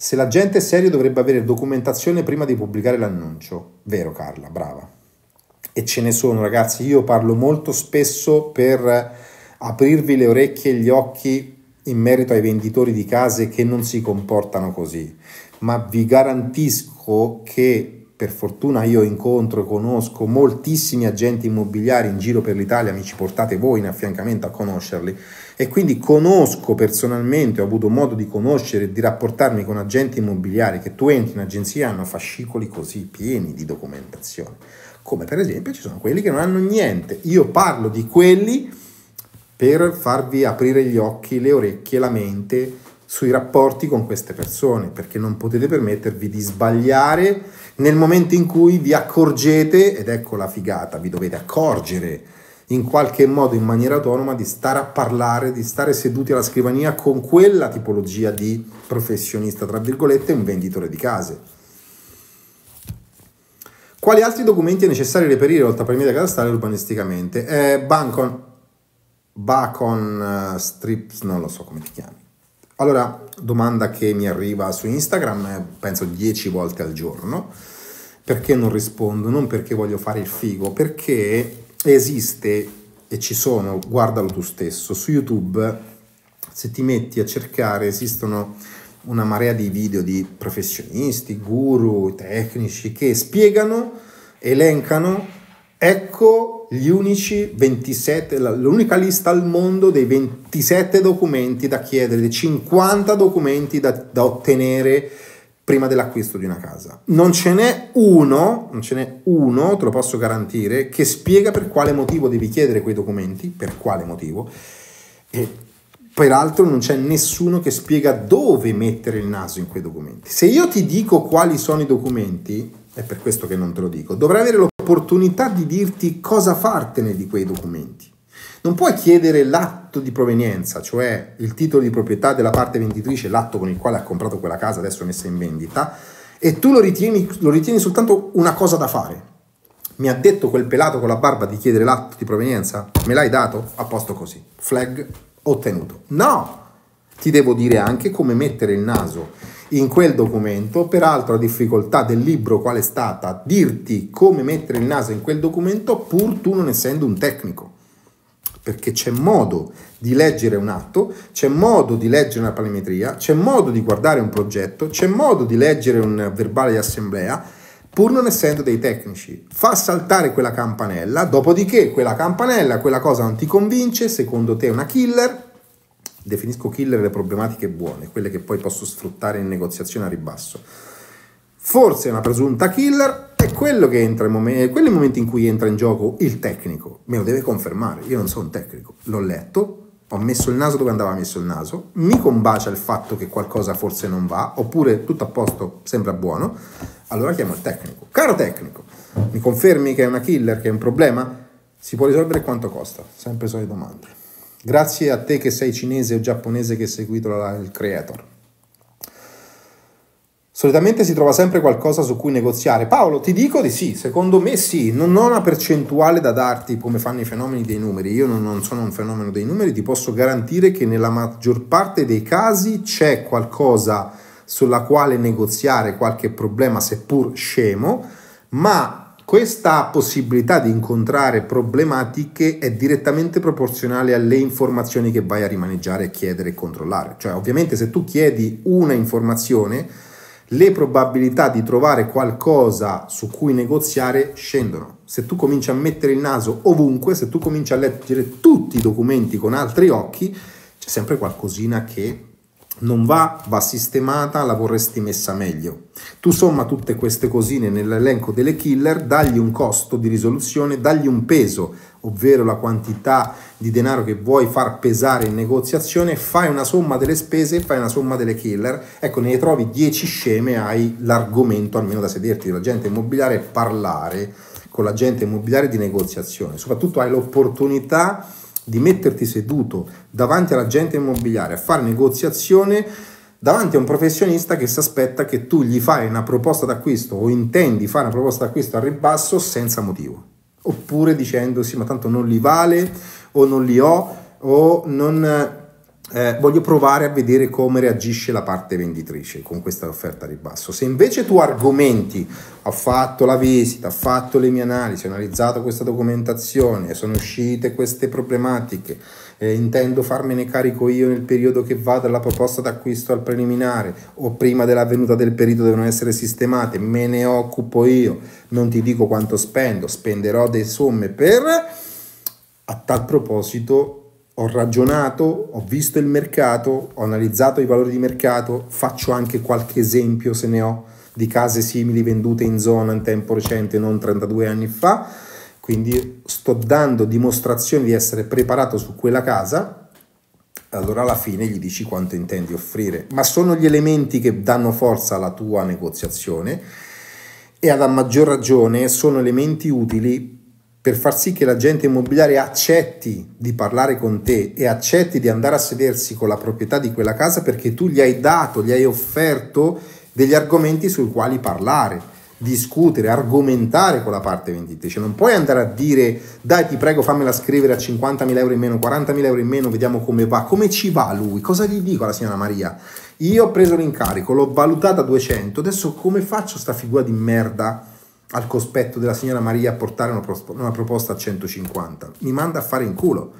Se la gente è seria dovrebbe avere documentazione prima di pubblicare l'annuncio. Vero Carla, brava. E ce ne sono ragazzi, io parlo molto spesso per aprirvi le orecchie e gli occhi in merito ai venditori di case che non si comportano così, ma vi garantisco che per fortuna io incontro e conosco moltissimi agenti immobiliari in giro per l'Italia, mi ci portate voi in affiancamento a conoscerli, e quindi conosco personalmente, ho avuto modo di conoscere e di rapportarmi con agenti immobiliari che tu entri in agenzia e hanno fascicoli così pieni di documentazione, come per esempio ci sono quelli che non hanno niente. Io parlo di quelli per farvi aprire gli occhi, le orecchie, la mente sui rapporti con queste persone, perché non potete permettervi di sbagliare nel momento in cui vi accorgete, ed ecco la figata, vi dovete accorgere in qualche modo in maniera autonoma di stare a parlare, di stare seduti alla scrivania con quella tipologia di professionista, tra virgolette, un venditore di case. Quali altri documenti è necessario reperire oltre a perimetro catastale urbanisticamente? Bacon Strips, non lo so come ti chiami. Allora, domanda che mi arriva su Instagram, penso 10 volte al giorno. Perché non rispondo? Non perché voglio fare il figo, perché esiste, e ci sono, guardalo tu stesso, su YouTube, se ti metti a cercare, esistono una marea di video di professionisti, guru, tecnici, che spiegano, elencano, ecco gli unici 27, l'unica lista al mondo dei 27 documenti da chiedere, dei 50 documenti da ottenere prima dell'acquisto di una casa. Non ce n'è uno, te lo posso garantire, che spiega per quale motivo devi chiedere quei documenti, per quale motivo, e peraltro non c'è nessuno che spiega dove mettere il naso in quei documenti. Se io ti dico quali sono i documenti, è per questo che non te lo dico, dovrai avere l'opportunità di dirti cosa fartene di quei documenti. Non puoi chiedere l'atto di provenienza, cioè il titolo di proprietà della parte venditrice, l'atto con il quale ha comprato quella casa, adesso è messa in vendita, e tu lo ritieni soltanto una cosa da fare. Mi ha detto quel pelato con la barba di chiedere l'atto di provenienza? Me l'hai dato? A posto così. Flag ottenuto. No! Ti devo dire anche come mettere il naso in quel documento. Peraltro la difficoltà del libro qual è stata? Dirti come mettere il naso in quel documento pur tu non essendo un tecnico. Perché c'è modo di leggere un atto, c'è modo di leggere una planimetria, c'è modo di guardare un progetto, c'è modo di leggere un verbale di assemblea, pur non essendo dei tecnici. Fa saltare quella campanella, dopodiché quella campanella, quella cosa non ti convince, secondo te è una killer. Definisco killer le problematiche buone, quelle che poi posso sfruttare in negoziazione a ribasso. Forse è una presunta killer, è quello che entra quello è il momento in cui entra in gioco il tecnico. Me lo deve confermare, io non sono un tecnico, l'ho letto, ho messo il naso dove andava messo il naso, mi combacia il fatto che qualcosa forse non va, oppure tutto a posto, sembra buono, allora chiamo il tecnico. Caro tecnico, mi confermi che è una killer, che è un problema? Si può risolvere, quanto costa? Sempre solite domande. Grazie a te che sei cinese o giapponese che hai seguito il creator. Solitamente si trova sempre qualcosa su cui negoziare. Paolo, ti dico di sì, secondo me sì, non ho una percentuale da darti come fanno i fenomeni dei numeri, io non sono un fenomeno dei numeri, ti posso garantire che nella maggior parte dei casi c'è qualcosa sulla quale negoziare, qualche problema seppur scemo, ma questa possibilità di incontrare problematiche è direttamente proporzionale alle informazioni che vai a rimaneggiare, chiedere e controllare. Cioè ovviamente se tu chiedi una informazione, le probabilità di trovare qualcosa su cui negoziare scendono. Se tu cominci a mettere il naso ovunque, se tu cominci a leggere tutti i documenti con altri occhi, c'è sempre qualcosina che non va sistemata, la vorresti messa meglio. Tu somma tutte queste cosine nell'elenco delle killer, dagli un costo di risoluzione, dagli un peso, ovvero la quantità di denaro che vuoi far pesare in negoziazione, fai una somma delle spese, fai una somma delle killer, ecco, ne trovi 10 sceme, hai l'argomento almeno da sederti dell'agente immobiliare e parlare con l'agente immobiliare di negoziazione. Soprattutto hai l'opportunità di metterti seduto davanti all'agente immobiliare a fare negoziazione davanti a un professionista che si aspetta che tu gli fai una proposta d'acquisto o intendi fare una proposta d'acquisto al ribasso senza motivo, oppure dicendo sì ma tanto non li vale o non li ho o non voglio provare a vedere come reagisce la parte venditrice con questa offerta a ribasso. Se invece tu argomenti, ho fatto la visita, ho fatto le mie analisi, ho analizzato questa documentazione, sono uscite queste problematiche, intendo farmene carico io nel periodo che va dalla proposta d'acquisto al preliminare o prima della venuta del perito devono essere sistemate, me ne occupo io, non ti dico quanto spendo, spenderò delle somme per... A tal proposito ho ragionato, ho visto il mercato, ho analizzato i valori di mercato, faccio anche qualche esempio se ne ho di case simili vendute in zona in tempo recente, non 32 anni fa, quindi sto dando dimostrazione di essere preparato su quella casa, allora alla fine gli dici quanto intendi offrire, ma sono gli elementi che danno forza alla tua negoziazione e a maggior ragione sono elementi utili per far sì che l'agente immobiliare accetti di parlare con te e accetti di andare a sedersi con la proprietà di quella casa perché tu gli hai dato, gli hai offerto degli argomenti sui quali parlare, discutere, argomentare con la parte venditrice. Non puoi andare a dire dai ti prego fammela scrivere a 50.000 euro in meno, 40.000 euro in meno, vediamo come va, come ci va lui, cosa gli dico alla signora Maria? Io ho preso l'incarico, l'ho valutata a 200, adesso come faccio sta figura di merda al cospetto della signora Maria a portare una proposta a 150? Mi manda a fare in culo.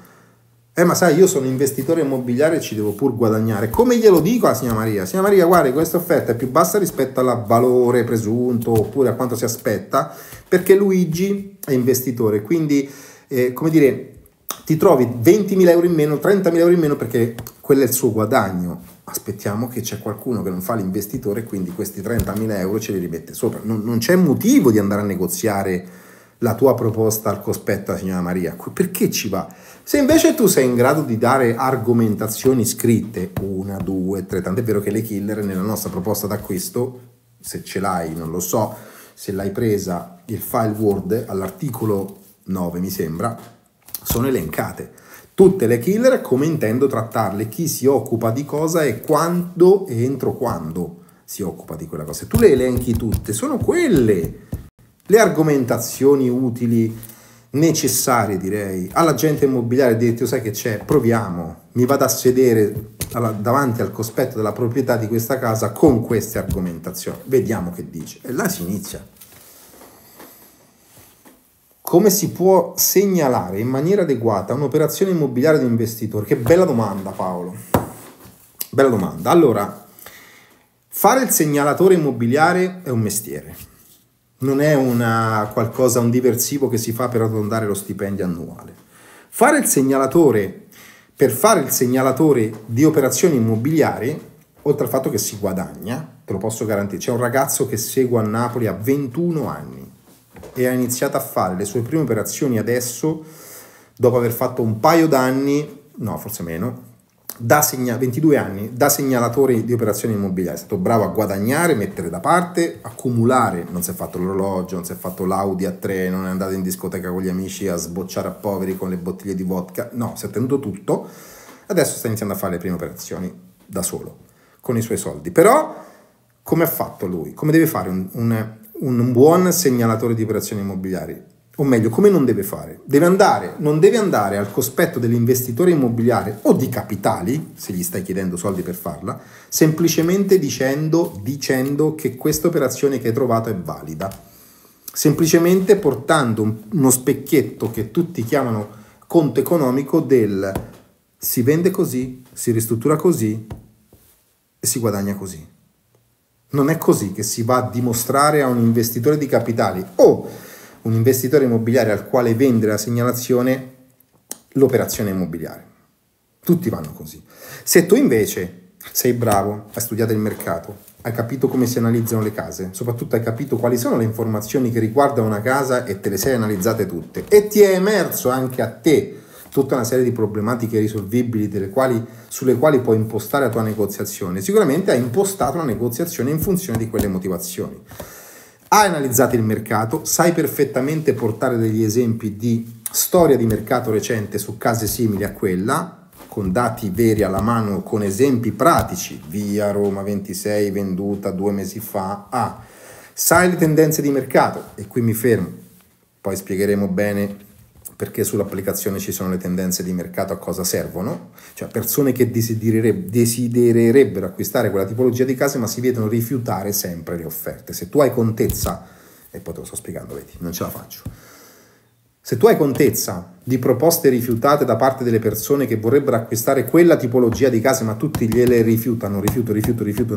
Ma sai, io sono investitore immobiliare e ci devo pur guadagnare. Come glielo dico alla signora Maria? Signora Maria, guardi, questa offerta è più bassa rispetto al valore presunto oppure a quanto si aspetta, perché Luigi è investitore, quindi, come dire, ti trovi 20.000 euro in meno, 30.000 euro in meno perché quello è il suo guadagno. Aspettiamo che c'è qualcuno che non fa l'investitore e quindi questi 30.000 euro ce li rimette sopra. Non c'è motivo di andare a negoziare la tua proposta al cospetto alla signora Maria. Perché ci va? Se invece tu sei in grado di dare argomentazioni scritte, 1, 2, 3, tant'è vero che le killer nella nostra proposta d'acquisto, se ce l'hai, non lo so, se l'hai presa, il file Word all'articolo 9 mi sembra, sono elencate. Tutte le killer, come intendo trattarle, chi si occupa di cosa e quando e entro quando si occupa di quella cosa. Se tu le elenchi tutte, sono quelle le argomentazioni utili, necessarie direi, all'agente immobiliare di dire, sai che c'è, proviamo, mi vado a sedere davanti al cospetto della proprietà di questa casa con queste argomentazioni, vediamo che dice. E là si inizia. Come si può segnalare in maniera adeguata un'operazione immobiliare di investitore? Che bella domanda, Paolo. Bella domanda. Allora, fare il segnalatore immobiliare è un mestiere. Non è un diversivo che si fa per arrotondare lo stipendio annuale. Per fare il segnalatore di operazioni immobiliari, oltre al fatto che si guadagna, te lo posso garantire, c'è un ragazzo che seguo a Napoli a 21 anni e ha iniziato a fare le sue prime operazioni adesso, dopo aver fatto un paio d'anni, no forse meno, 22 anni, da segnalatore di operazioni immobiliari. È stato bravo a guadagnare, mettere da parte, accumulare, non si è fatto l'orologio, non si è fatto l'Audi A3, non è andato in discoteca con gli amici a sbocciare a poveri con le bottiglie di vodka, no, si è tenuto tutto, adesso sta iniziando a fare le prime operazioni da solo, con i suoi soldi. Però, come ha fatto lui? Come deve fare un buon segnalatore di operazioni immobiliari? O meglio, come non deve fare? Non deve andare al cospetto dell'investitore immobiliare o di capitali, se gli stai chiedendo soldi per farla, semplicemente dicendo che questa operazione che hai trovato è valida. Semplicemente portando uno specchietto che tutti chiamano conto economico del si vende così, si ristruttura così e si guadagna così. Non è così che si va a dimostrare a un investitore di capitali o un investitore immobiliare al quale vendere la segnalazione l'operazione immobiliare. Tutti vanno così. Se tu invece sei bravo, hai studiato il mercato, hai capito come si analizzano le case, soprattutto hai capito quali sono le informazioni che riguardano una casa e te le sei analizzate tutte e ti è emerso anche a te tutta una serie di problematiche risolvibili sulle quali puoi impostare la tua negoziazione, sicuramente hai impostato la negoziazione in funzione di quelle motivazioni. Hai analizzato il mercato, sai perfettamente portare degli esempi di storia di mercato recente su case simili a quella, con dati veri alla mano, con esempi pratici, via Roma 26 venduta 2 mesi fa, sai le tendenze di mercato, e qui mi fermo, poi spiegheremo bene perché sull'applicazione ci sono le tendenze di mercato a cosa servono, cioè persone che desidererebbero acquistare quella tipologia di case ma si vedono rifiutare sempre le offerte. Se tu hai contezza, e poi te lo sto spiegando, vedi, non ce la faccio, se tu hai contezza di proposte rifiutate da parte delle persone che vorrebbero acquistare quella tipologia di case ma tutti gliele rifiutano, rifiuto,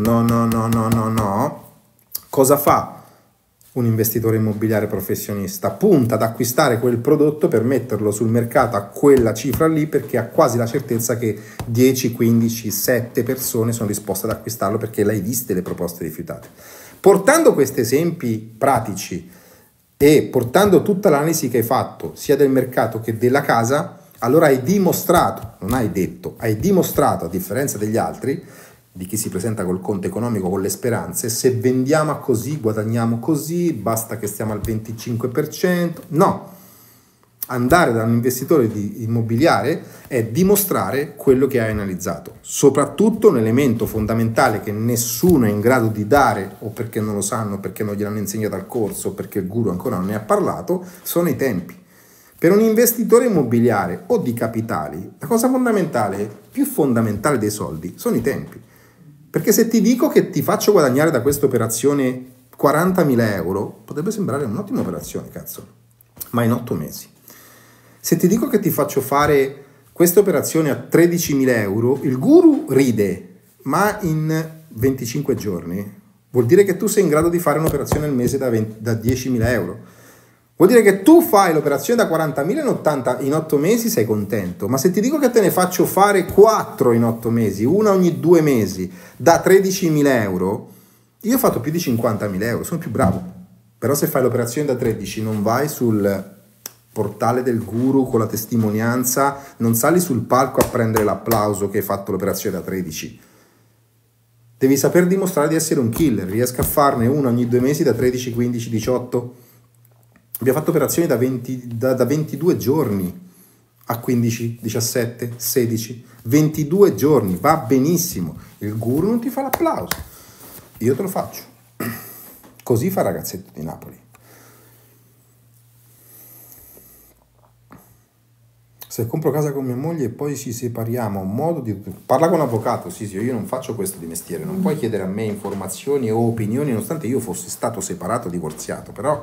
no, cosa fa un investitore immobiliare professionista? Punta ad acquistare quel prodotto per metterlo sul mercato a quella cifra lì, perché ha quasi la certezza che 10, 15, 7 persone sono disposte ad acquistarlo perché l'hai viste le proposte rifiutate. Portando questi esempi pratici e portando tutta l'analisi che hai fatto sia del mercato che della casa, allora hai dimostrato, non hai detto, hai dimostrato, a differenza degli altri, di chi si presenta col conto economico con le speranze, se vendiamo a così, guadagniamo così, basta che stiamo al 25%. No, andare da un investitore immobiliare è dimostrare quello che hai analizzato. Soprattutto un elemento fondamentale che nessuno è in grado di dare, o perché non lo sanno, perché non gliel'hanno insegnato al corso, o perché il guru ancora non ne ha parlato, sono i tempi. Per un investitore immobiliare o di capitali, la cosa fondamentale, più fondamentale dei soldi, sono i tempi. Perché se ti dico che ti faccio guadagnare da questa operazione 40.000 euro, potrebbe sembrare un'ottima operazione, cazzo, ma in 8 mesi. Se ti dico che ti faccio fare questa operazione a 13.000 euro, il guru ride, ma in 25 giorni vuol dire che tu sei in grado di fare un'operazione al mese da 10.000 euro. Vuol dire che tu fai l'operazione da 40.000 in 8 mesi, sei contento, ma se ti dico che te ne faccio fare 4 in 8 mesi, una ogni 2 mesi, da 13.000 euro, io ho fatto più di 50.000 euro, sono più bravo. Però se fai l'operazione da 13 non vai sul portale del guru con la testimonianza, non sali sul palco a prendere l'applauso che hai fatto l'operazione da 13. Devi saper dimostrare di essere un killer, riesco a farne una ogni 2 mesi da 13, 15, 18. Abbiamo fatto operazioni da 22 giorni a 15, 17, 16, 22 giorni, va benissimo. Il guru non ti fa l'applauso, io te lo faccio. Così fa il ragazzetto di Napoli. Se compro casa con mia moglie e poi ci separiamo, un modo di... Parla con un avvocato, sì, io non faccio questo di mestiere, non puoi chiedere a me informazioni o opinioni, nonostante io fossi stato separato, divorziato, però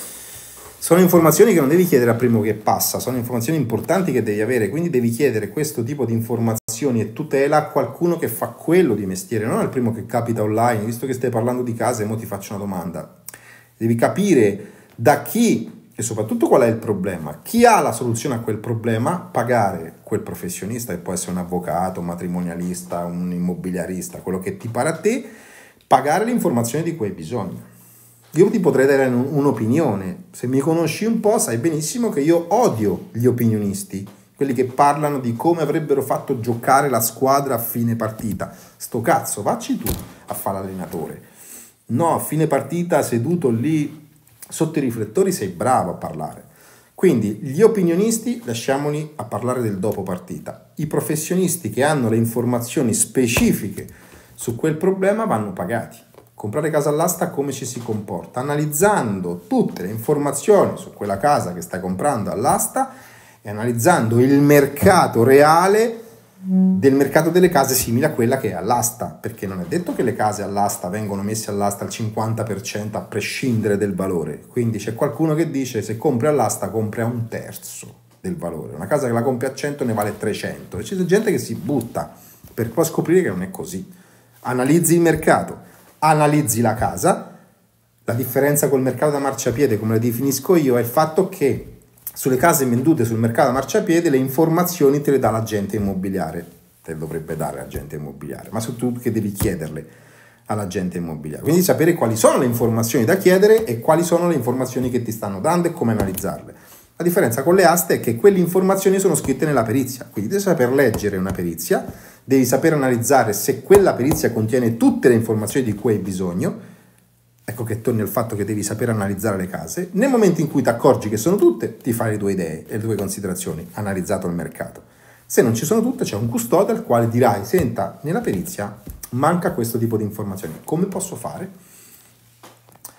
sono informazioni che non devi chiedere al primo che passa, sono informazioni importanti che devi avere, quindi devi chiedere questo tipo di informazioni e tutela a qualcuno che fa quello di mestiere, non al primo che capita online. Visto che stai parlando di case, mo ti faccio una domanda. Devi capire da chi... e soprattutto qual è il problema, chi ha la soluzione a quel problema, pagare quel professionista, che può essere un avvocato, un matrimonialista, un immobiliarista, quello che ti pare a te, pagare l'informazione di cui hai bisogno. Io ti potrei dare un'opinione, se mi conosci un po' sai benissimo che io odio gli opinionisti, quelli che parlano di come avrebbero fatto giocare la squadra a fine partita. Sto cazzo, vacci tu a fare l'allenatore. No, a fine partita seduto lì sotto i riflettori sei bravo a parlare. Quindi gli opinionisti lasciamoli a parlare del dopo partita. I professionisti che hanno le informazioni specifiche su quel problema vanno pagati. Comprare casa all'asta, come ci si comporta? Analizzando tutte le informazioni su quella casa che stai comprando all'asta e analizzando il mercato reale del mercato delle case simile a quella che è all'asta, perché non è detto che le case all'asta vengono messe all'asta al 50% a prescindere del valore. Quindi c'è qualcuno che dice se compri all'asta compri a 1/3 del valore, una casa che la compri a 100 ne vale 300 e c'è gente che si butta per poi scoprire che non è così. Analizzi il mercato, analizzi la casa. La differenza col mercato da marciapiede, come la definisco io, è il fatto che sulle case vendute sul mercato a marciapiede le informazioni te le dà l'agente immobiliare, te le dovrebbe dare l'agente immobiliare, ma soprattutto che devi chiederle all'agente immobiliare. Quindi sapere quali sono le informazioni da chiedere e quali sono le informazioni che ti stanno dando e come analizzarle. La differenza con le aste è che quelle informazioni sono scritte nella perizia, quindi devi saper leggere una perizia, devi saper analizzare se quella perizia contiene tutte le informazioni di cui hai bisogno. Ecco che torni al fatto che devi saper analizzare le case. Nel momento in cui ti accorgi che sono tutte, ti fai le tue idee e le tue considerazioni, analizzato il mercato. Se non ci sono tutte, c'è un custode al quale dirai: senta, nella perizia manca questo tipo di informazioni, come posso fare?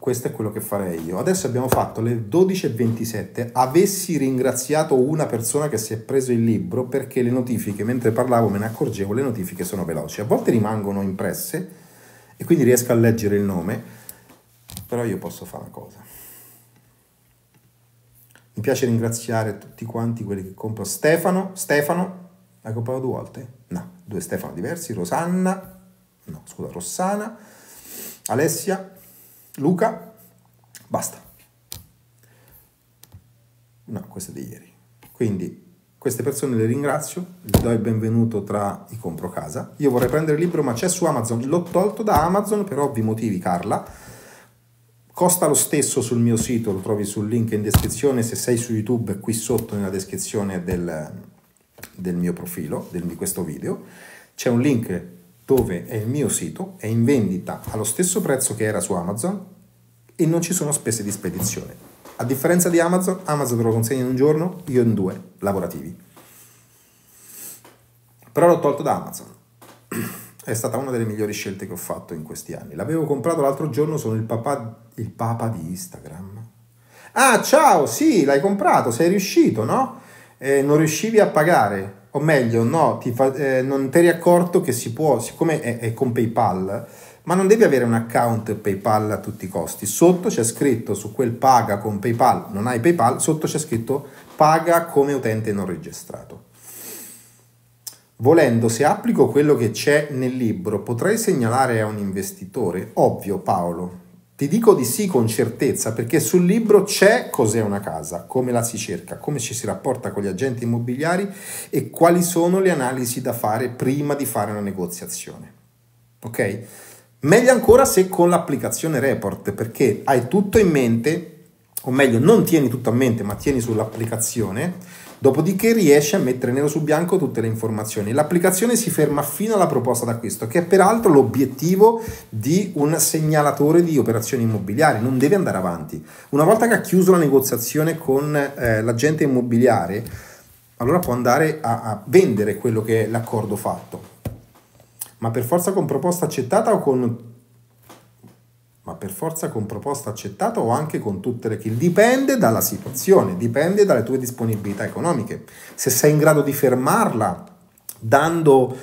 questo è quello che farei io. Adesso abbiamo fatto le 12:27, avessi ringraziato una persona che si è preso il libro, perché le notifiche, mentre parlavo me ne accorgevo, le notifiche sono veloci, a volte rimangono impresse e quindi riesco a leggere il nome, però io posso fare una cosa. Mi piace ringraziare tutti quanti quelli che compro. Stefano, hai comprato 2 volte? No, 2 Stefano diversi, Rossana, Alessia, Luca, basta. No, questo è di ieri. Quindi queste persone le ringrazio, gli do il benvenuto tra i compro casa. Io vorrei prendere il libro, ma c'è su Amazon, l'ho tolto da Amazon per ovvi motivi, Carla. Costa lo stesso sul mio sito, lo trovi sul link in descrizione, se sei su YouTube qui sotto nella descrizione del mio profilo, di questo video. C'è un link dove è il mio sito, è in vendita allo stesso prezzo che era su Amazon e non ci sono spese di spedizione. A differenza di Amazon te lo consegna in un giorno, io in 2 lavorativi. Però l'ho tolto da Amazon. È stata una delle migliori scelte che ho fatto in questi anni. L'avevo comprato l'altro giorno, sono il papa di Instagram. Ah, ciao, sì, l'hai comprato, sei riuscito, no? Non riuscivi a pagare. O meglio, no, non ti eri accorto che si può, siccome è con PayPal, ma non devi avere un account PayPal a tutti i costi. Sotto c'è scritto, su quel paga con PayPal, non hai PayPal, sotto c'è scritto paga come utente non registrato. Volendo, se applico quello che c'è nel libro, potrei segnalare a un investitore? Ovvio, Paolo. Ti dico di sì con certezza, perché sul libro c'è cos'è una casa, come la si cerca, come ci si rapporta con gli agenti immobiliari e quali sono le analisi da fare prima di fare una negoziazione. Ok? Meglio ancora se con l'applicazione Report, perché hai tutto in mente, o meglio, non tieni tutto a mente, ma tieni sull'applicazione, dopodiché riesci a mettere nero su bianco tutte le informazioni. L'applicazione si ferma fino alla proposta d'acquisto, che è peraltro l'obiettivo di un segnalatore di operazioni immobiliari, non deve andare avanti. Una volta che ha chiuso la negoziazione con l'agente immobiliare, allora può andare a vendere quello che è l'accordo fatto. Ma per forza con proposta accettata o anche con tutte le kill? Dipende dalla situazione, dipende dalle tue disponibilità economiche. Se sei in grado di fermarla dando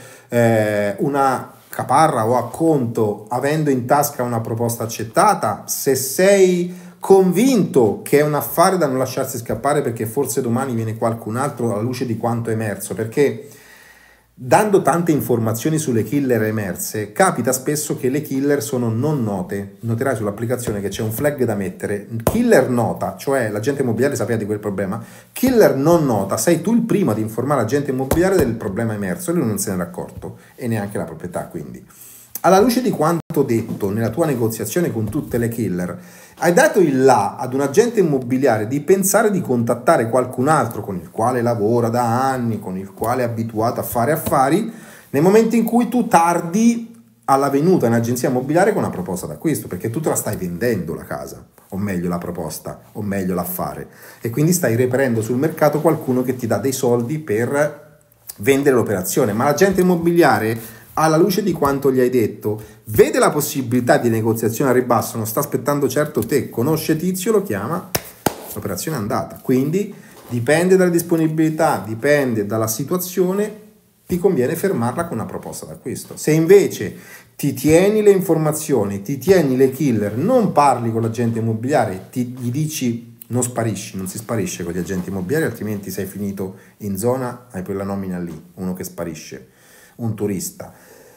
una caparra o acconto, avendo in tasca una proposta accettata, se sei convinto che è un affare da non lasciarsi scappare perché forse domani viene qualcun altro alla luce di quanto è emerso, perché dando tante informazioni sulle killer emerse, capita spesso che le killer sono non note. Noterai sull'applicazione che c'è un flag da mettere. Killer nota, cioè l'agente immobiliare sapeva di quel problema. Killer non nota, sei tu il primo ad informare l'agente immobiliare del problema emerso e lui non se n'era accorto, e neanche la proprietà quindi. Alla luce di quanto detto nella tua negoziazione con tutte le killer, hai dato il là ad un agente immobiliare di pensare di contattare qualcun altro con il quale lavora da anni, con il quale è abituato a fare affari, nel momento in cui tu tardi alla venuta in agenzia immobiliare con una proposta d'acquisto, perché tu te la stai vendendo la casa, o meglio la proposta, o meglio l'affare, e quindi stai reperendo sul mercato qualcuno che ti dà dei soldi per vendere l'operazione, ma l'agente immobiliare, alla luce di quanto gli hai detto, vede la possibilità di negoziazione a ribasso, non sta aspettando certo te, conosce Tizio, lo chiama, l'operazione è andata. Quindi dipende dalle disponibilità, dipende dalla situazione, ti conviene fermarla con una proposta d'acquisto. Se invece ti tieni le informazioni, ti tieni le killer, non parli con l'agente immobiliare, gli dici non sparisci, non si sparisce con gli agenti immobiliari, altrimenti sei finito in zona, hai quella nomina lì, uno che sparisce, un turista,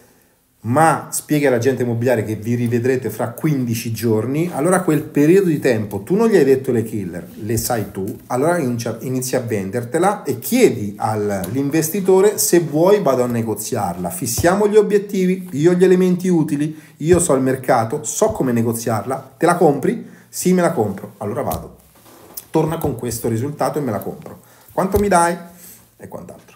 ma spiega all'agente immobiliare che vi rivedrete fra 15 giorni, allora quel periodo di tempo tu non gli hai detto le killer, le sai tu, allora inizi a vendertela e chiedi all'investitore se vuoi vado a negoziarla, fissiamo gli obiettivi, io ho gli elementi utili, io so il mercato, so come negoziarla, te la compri? Sì, me la compro, allora vado, torna con questo risultato e me la compro, quanto mi dai? E quant'altro.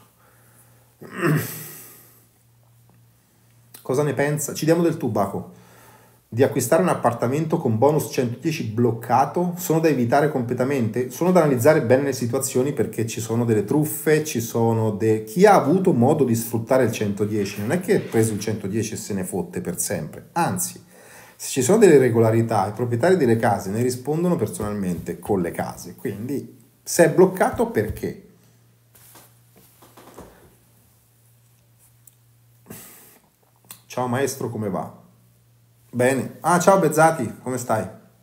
Cosa ne pensa? Ci diamo del tubaco. Di acquistare un appartamento con bonus 110 bloccato? Sono da evitare completamente? Sono da analizzare bene le situazioni, perché ci sono delle truffe, chi ha avuto modo di sfruttare il 110 non è che ha preso il 110 e se ne fotte per sempre, anzi Se ci sono delle irregolarità, i proprietari delle case ne rispondono personalmente con le case. Quindi, se è bloccato, perché? Ciao maestro, come va? Bene. Ah, ciao Bezzati, come stai?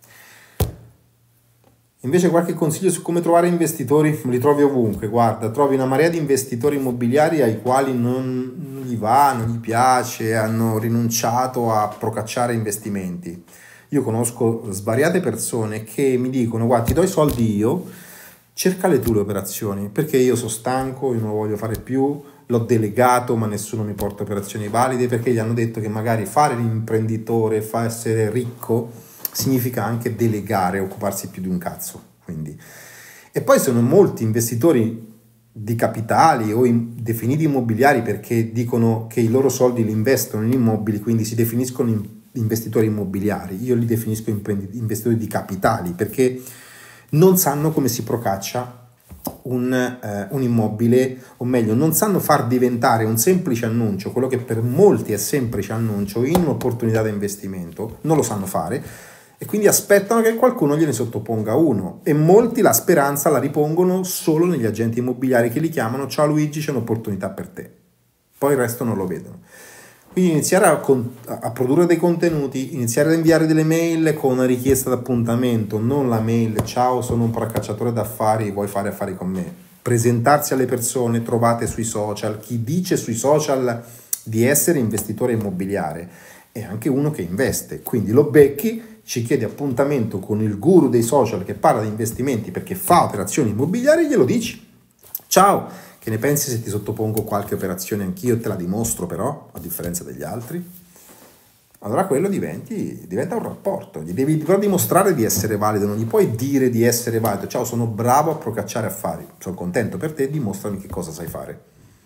Invece qualche consiglio su come trovare investitori? Li trovi ovunque, guarda, trovi una marea di investitori immobiliari ai quali non gli va, non gli piace, hanno rinunciato a procacciare investimenti. Io conosco svariate persone che mi dicono, guarda, ti do i soldi io, cerca le tue operazioni, perché io sono stanco, io non lo voglio fare più, l'ho delegato ma nessuno mi porta operazioni valide, perché gli hanno detto che magari fare l'imprenditore, essere ricco, significa anche delegare, occuparsi più di un cazzo. Quindi. E poi sono molti investitori di capitali o definiti immobiliari perché dicono che i loro soldi li investono in immobili, quindi si definiscono investitori immobiliari. Io li definisco investitori di capitali perché non sanno come si procaccia un immobile, o meglio, non sanno far diventare un semplice annuncio, quello che per molti è semplice annuncio, in un'opportunità di investimento, non lo sanno fare. E quindi aspettano che qualcuno gliene sottoponga uno, e molti la speranza la ripongono solo negli agenti immobiliari che li chiamano: ciao Luigi, c'è un'opportunità per te, poi il resto non lo vedono. Quindi iniziare a produrre dei contenuti, iniziare ad inviare delle mail con una richiesta d'appuntamento, non la mail ciao sono un paracacciatore d'affari, vuoi fare affari con me. Presentarsi alle persone, trovate sui social, chi dice sui social di essere investitore immobiliare è anche uno che investe, quindi lo becchi, ci chiede appuntamento con il guru dei social che parla di investimenti perché fa operazioni immobiliari, glielo dici. Ciao, che ne pensi se ti sottopongo qualche operazione anch'io e te la dimostro però, a differenza degli altri? Allora quello diventa un rapporto, gli devi però dimostrare di essere valido, non gli puoi dire di essere valido. Ciao, sono bravo a procacciare affari, sono contento per te, dimostrami che cosa sai fare.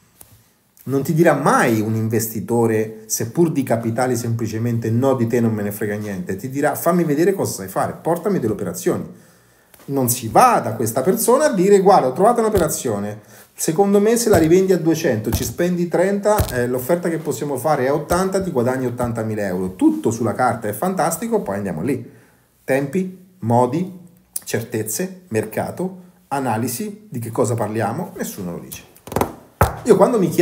Non ti dirà mai un investitore, seppur di capitali, semplicemente no, di te non me ne frega niente, ti dirà fammi vedere cosa sai fare, portami delle operazioni. Non si va da questa persona a dire guarda ho trovato un'operazione, secondo me se la rivendi a 200 ci spendi 30, l'offerta che possiamo fare è 80, ti guadagni 80.000 euro, tutto sulla carta è fantastico, poi andiamo lì. Tempi, modi, certezze, mercato, analisi, di che cosa parliamo, nessuno lo dice. Io quando mi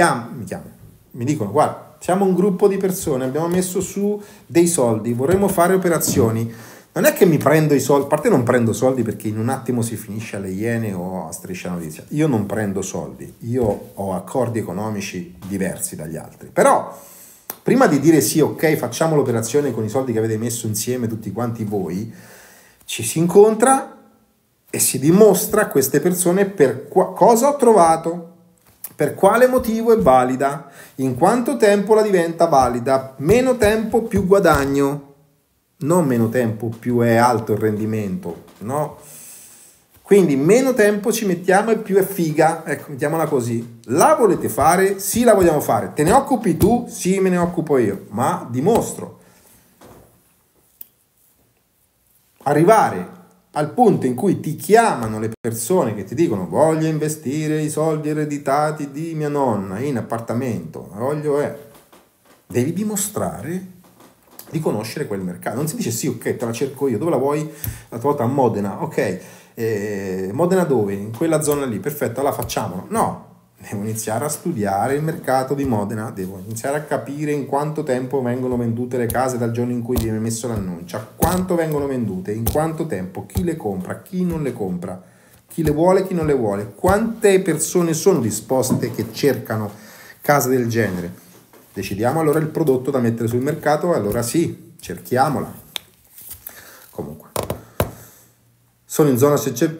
dicono guarda siamo un gruppo di persone, abbiamo messo su dei soldi, vorremmo fare operazioni, non è che mi prendo i soldi, a parte non prendo soldi perché in un attimo si finisce alle Iene o a Striscia Notizia, io non prendo soldi, io ho accordi economici diversi dagli altri, però prima di dire sì ok facciamo l'operazione con i soldi che avete messo insieme tutti quanti voi, ci si incontra e si dimostra a queste persone per cosa ho trovato, per quale motivo è valida, in quanto tempo la diventa valida, meno tempo più guadagno, non meno tempo più è alto il rendimento, no? Quindi meno tempo ci mettiamo e più è figa, ecco, mettiamola così. La volete fare? Sì, la vogliamo fare. Te ne occupi tu? Sì, me ne occupo io, ma dimostro. Arrivare al punto in cui ti chiamano le persone che ti dicono voglio investire i soldi ereditati di mia nonna in appartamento, devi dimostrare di conoscere quel mercato. Non si dice sì ok te la cerco io, dove la vuoi? La tua volta a Modena, ok, Modena dove? In quella zona lì, perfetto, la facciamo. No, devo iniziare a studiare il mercato di Modena, devo iniziare a capire in quanto tempo vengono vendute le case dal giorno in cui viene messo l'annuncio, a quanto vengono vendute, in quanto tempo, chi le compra, chi non le compra, chi le vuole, chi non le vuole, quante persone sono disposte che cercano case del genere. Decidiamo allora il prodotto da mettere sul mercato, allora sì, cerchiamola. Comunque, sono in zona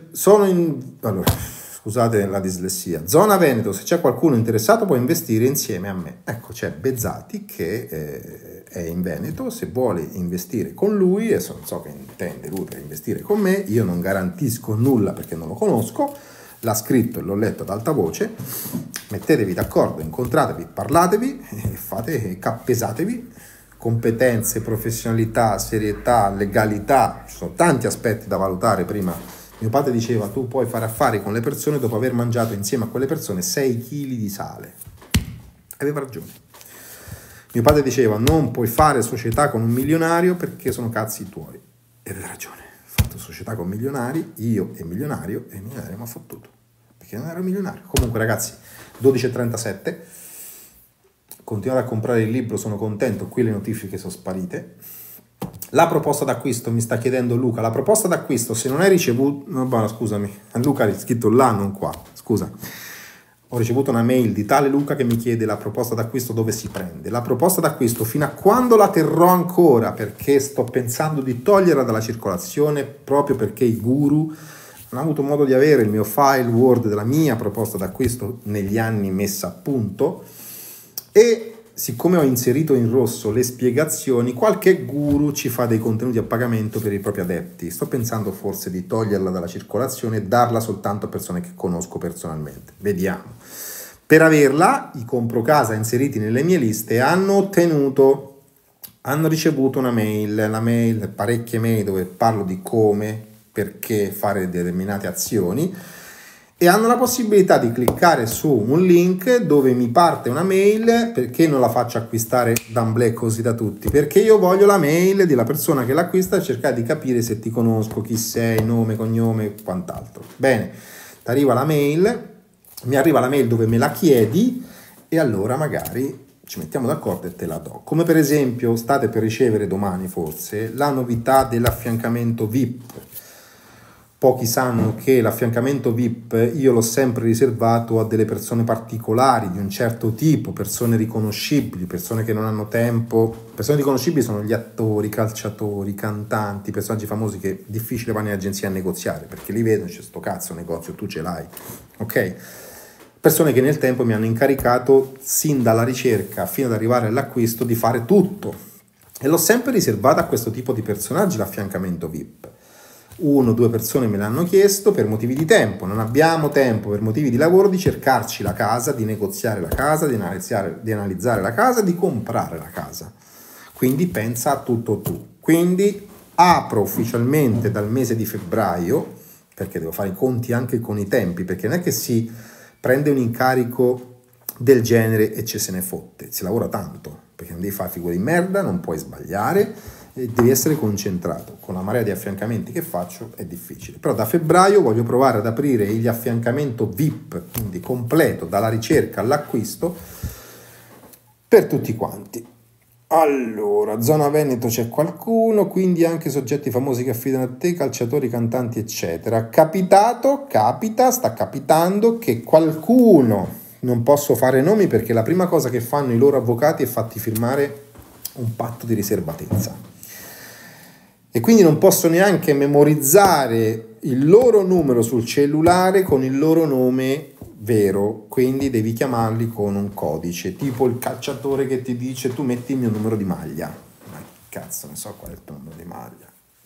scusate la dislessia, zona Veneto, se c'è qualcuno interessato può investire insieme a me. Ecco, c'è Bezzati che è in Veneto, se vuole investire con lui, e so che intende lui per investire con me, io non garantisco nulla perché non lo conosco, l'ha scritto e l'ho letto ad alta voce, mettetevi d'accordo, incontratevi, parlatevi, cappesatevi, competenze, professionalità, serietà, legalità, ci sono tanti aspetti da valutare prima. Mio padre diceva tu puoi fare affari con le persone dopo aver mangiato insieme a quelle persone 6 kg di sale. Aveva ragione. Mio padre diceva: non puoi fare società con un milionario perché sono cazzi tuoi. E aveva ragione. Ho fatto società con milionari, io e il milionario mi ha fottuto perché non ero milionario. Comunque ragazzi, 12:37, continuate a comprare il libro, sono contento, qui le notifiche sono sparite. La proposta d'acquisto, mi sta chiedendo Luca, la proposta d'acquisto, se non hai ricevuto, no, scusami, Luca ha scritto là, non qua, scusa, ho ricevuto una mail di tale Luca che mi chiede la proposta d'acquisto dove si prende. La proposta d'acquisto fino a quando la terrò ancora, perché sto pensando di toglierla dalla circolazione, proprio perché i guru hanno avuto modo di avere il mio file Word della mia proposta d'acquisto negli anni messa a punto, e siccome ho inserito in rosso le spiegazioni, qualche guru ci fa dei contenuti a pagamento per i propri adepti. Sto pensando forse di toglierla dalla circolazione e darla soltanto a persone che conosco personalmente. Vediamo. Per averla, i compro casa inseriti nelle mie liste hanno ricevuto una mail, parecchie mail dove parlo di come, perché fare determinate azioni, e hanno la possibilità di cliccare su un link dove mi parte una mail. Perché non la faccio acquistare d'amblè così da tutti? Perché io voglio la mail della persona che l'acquista e cercare di capire se ti conosco, chi sei, nome, cognome, quant'altro. Bene, mi arriva la mail dove me la chiedi e allora magari ci mettiamo d'accordo e te la do. Come per esempio state per ricevere domani forse la novità dell'affiancamento VIP. Pochi sanno che l'affiancamento VIP io l'ho sempre riservato a delle persone particolari, di un certo tipo, persone riconoscibili, persone che non hanno tempo. Persone riconoscibili sono gli attori, calciatori, cantanti, personaggi famosi che è difficile vanno in agenzia a negoziare, perché li vedono, c'è sto cazzo negozio, tu ce l'hai, ok? Persone che nel tempo mi hanno incaricato, sin dalla ricerca fino ad arrivare all'acquisto, di fare tutto. E l'ho sempre riservato a questo tipo di personaggi l'affiancamento VIP. 1 o 2 persone me l'hanno chiesto per motivi di tempo, non abbiamo tempo per motivi di lavoro di cercarci la casa, di negoziare la casa, di analizzare la casa, di comprare la casa. Quindi pensa a tutto tu. Quindi apro ufficialmente dal mese di febbraio, perché devo fare i conti anche con i tempi, perché non è che si prende un incarico del genere e ce se ne fotte, si lavora tanto, perché non devi fare figure di merda, non puoi sbagliare, devi essere concentrato. Con la marea di affiancamenti che faccio è difficile, però da febbraio voglio provare ad aprire gli affiancamento VIP, quindi completo dalla ricerca all'acquisto per tutti quanti. Allora, zona Veneto c'è qualcuno, quindi anche soggetti famosi che affidano a te, calciatori, cantanti eccetera. Sta capitando che qualcuno, non posso fare nomi perché la prima cosa che fanno i loro avvocati è farti firmare un patto di riservatezza. E quindi non posso neanche memorizzare il loro numero sul cellulare con il loro nome vero, quindi devi chiamarli con un codice, tipo il calciatore che ti dice tu metti il mio numero di maglia. Ma cazzo, ne so qual è il tuo numero di maglia.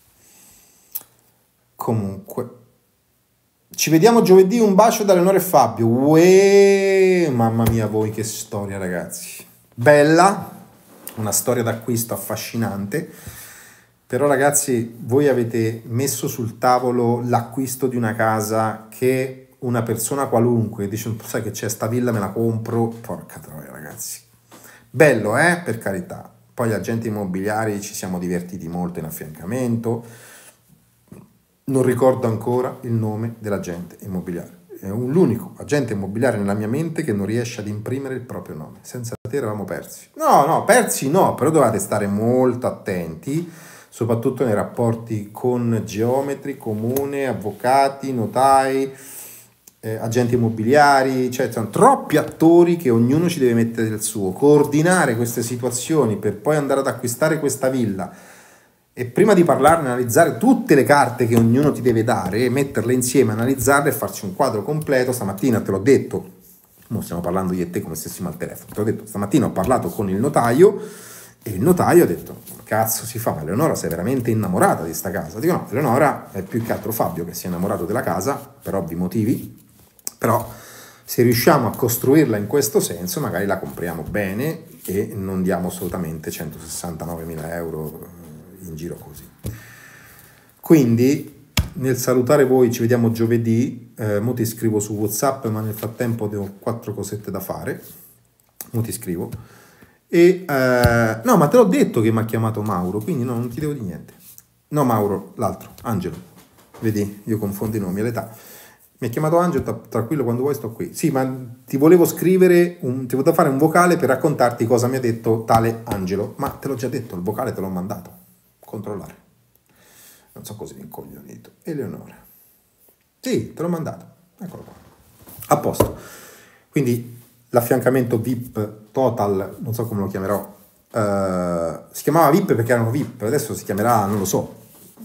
Comunque, ci vediamo giovedì, un bacio da Leonora e Fabio. Uè, mamma mia, voi che storia ragazzi, bella, una storia d'acquisto affascinante. Però ragazzi, voi avete messo sul tavolo l'acquisto di una casa che una persona qualunque dice, sai che c'è sta villa, me la compro, porca troia ragazzi. Bello, per carità. Poi gli agenti immobiliari ci siamo divertiti molto in affiancamento. Non ricordo ancora il nome dell'agente immobiliare. È l'unico agente immobiliare nella mia mente che non riesce ad imprimere il proprio nome. Senza te eravamo persi. No, persi no, però dovete stare molto attenti, soprattutto nei rapporti con geometri, comune, avvocati, notai, agenti immobiliari, cioè sono troppi attori che ognuno ci deve mettere del suo. Coordinare queste situazioni per poi andare ad acquistare questa villa e prima di parlarne analizzare tutte le carte che ognuno ti deve dare, metterle insieme, analizzarle e farci un quadro completo. Stamattina te l'ho detto, stiamo parlando io e te come stessimo al telefono, te l'ho detto, stamattina ho parlato con il notaio e il notaio ha detto, cazzo si fa, ma Eleonora sei veramente innamorata di sta casa? Dico no, Eleonora è più che altro Fabio che si è innamorato della casa per ovvi motivi, però se riusciamo a costruirla in questo senso magari la compriamo bene e non diamo assolutamente 169.000 euro in giro così. Quindi nel salutare voi ci vediamo giovedì, mo ti scrivo su WhatsApp, ma nel frattempo ho 4 cosette da fare, mo ti scrivo. No, ma te l'ho detto che mi ha chiamato Mauro, quindi no, non ti devo dire niente. No, Mauro, l'altro, Angelo. Vedi, io confondo i nomi all'età. Mi ha chiamato Angelo, tranquillo, quando vuoi sto qui. Sì, ma ti volevo scrivere, ti volevo fare un vocale per raccontarti cosa mi ha detto tale Angelo. Ma te l'ho già detto, il vocale te l'ho mandato. Controllare. Non so così incoglionito. Eleonora. Sì, te l'ho mandato. Eccolo qua. A posto. Quindi l'affiancamento VIP Total, non so come lo chiamerò, si chiamava VIP perché erano VIP, adesso si chiamerà, non lo so,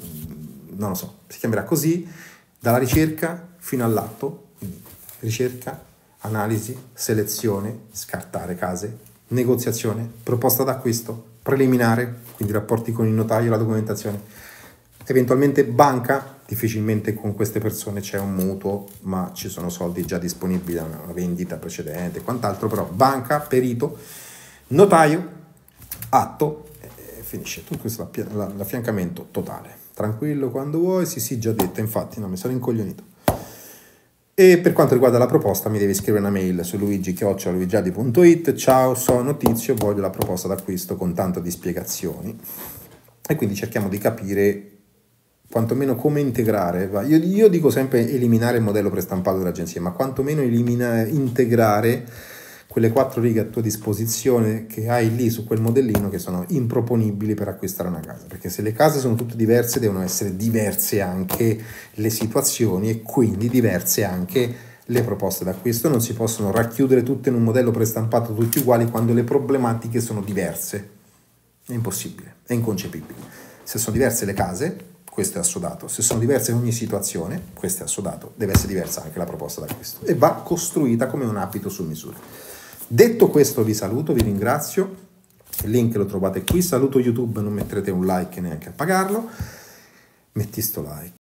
si chiamerà così, dalla ricerca fino all'atto, quindi ricerca, analisi, selezione, scartare case, negoziazione, proposta d'acquisto, preliminare, quindi rapporti con il notaio, la documentazione, eventualmente banca. Difficilmente con queste persone c'è un mutuo, ma ci sono soldi già disponibili da una vendita precedente e quant'altro, però banca, perito, notaio, atto, e finisce. Tutto questo l'affiancamento totale. Tranquillo quando vuoi, sì, già detto, infatti, no, mi sono incoglionito. E per quanto riguarda la proposta mi devi scrivere una mail su luigi@luigiadi.it. Ciao, sono Tizio, voglio la proposta d'acquisto con tanto di spiegazioni. E quindi cerchiamo di capire quantomeno come integrare. Io dico sempre eliminare il modello prestampato dell'agenzia, ma quantomeno integrare quelle 4 righe a tua disposizione che hai lì su quel modellino che sono improponibili per acquistare una casa, perché se le case sono tutte diverse devono essere diverse anche le situazioni e quindi diverse anche le proposte d'acquisto. Non si possono racchiudere tutte in un modello prestampato tutti uguali quando le problematiche sono diverse. È impossibile, è inconcepibile. Se sono diverse le case, questo è assodato. Se sono diverse in ogni situazione, questo è assodato. Deve essere diversa anche la proposta d'acquisto e va costruita come un abito su misura. Detto questo vi saluto, vi ringrazio, il link lo trovate qui, saluto YouTube, non metterete un like neanche a pagarlo, metti sto like.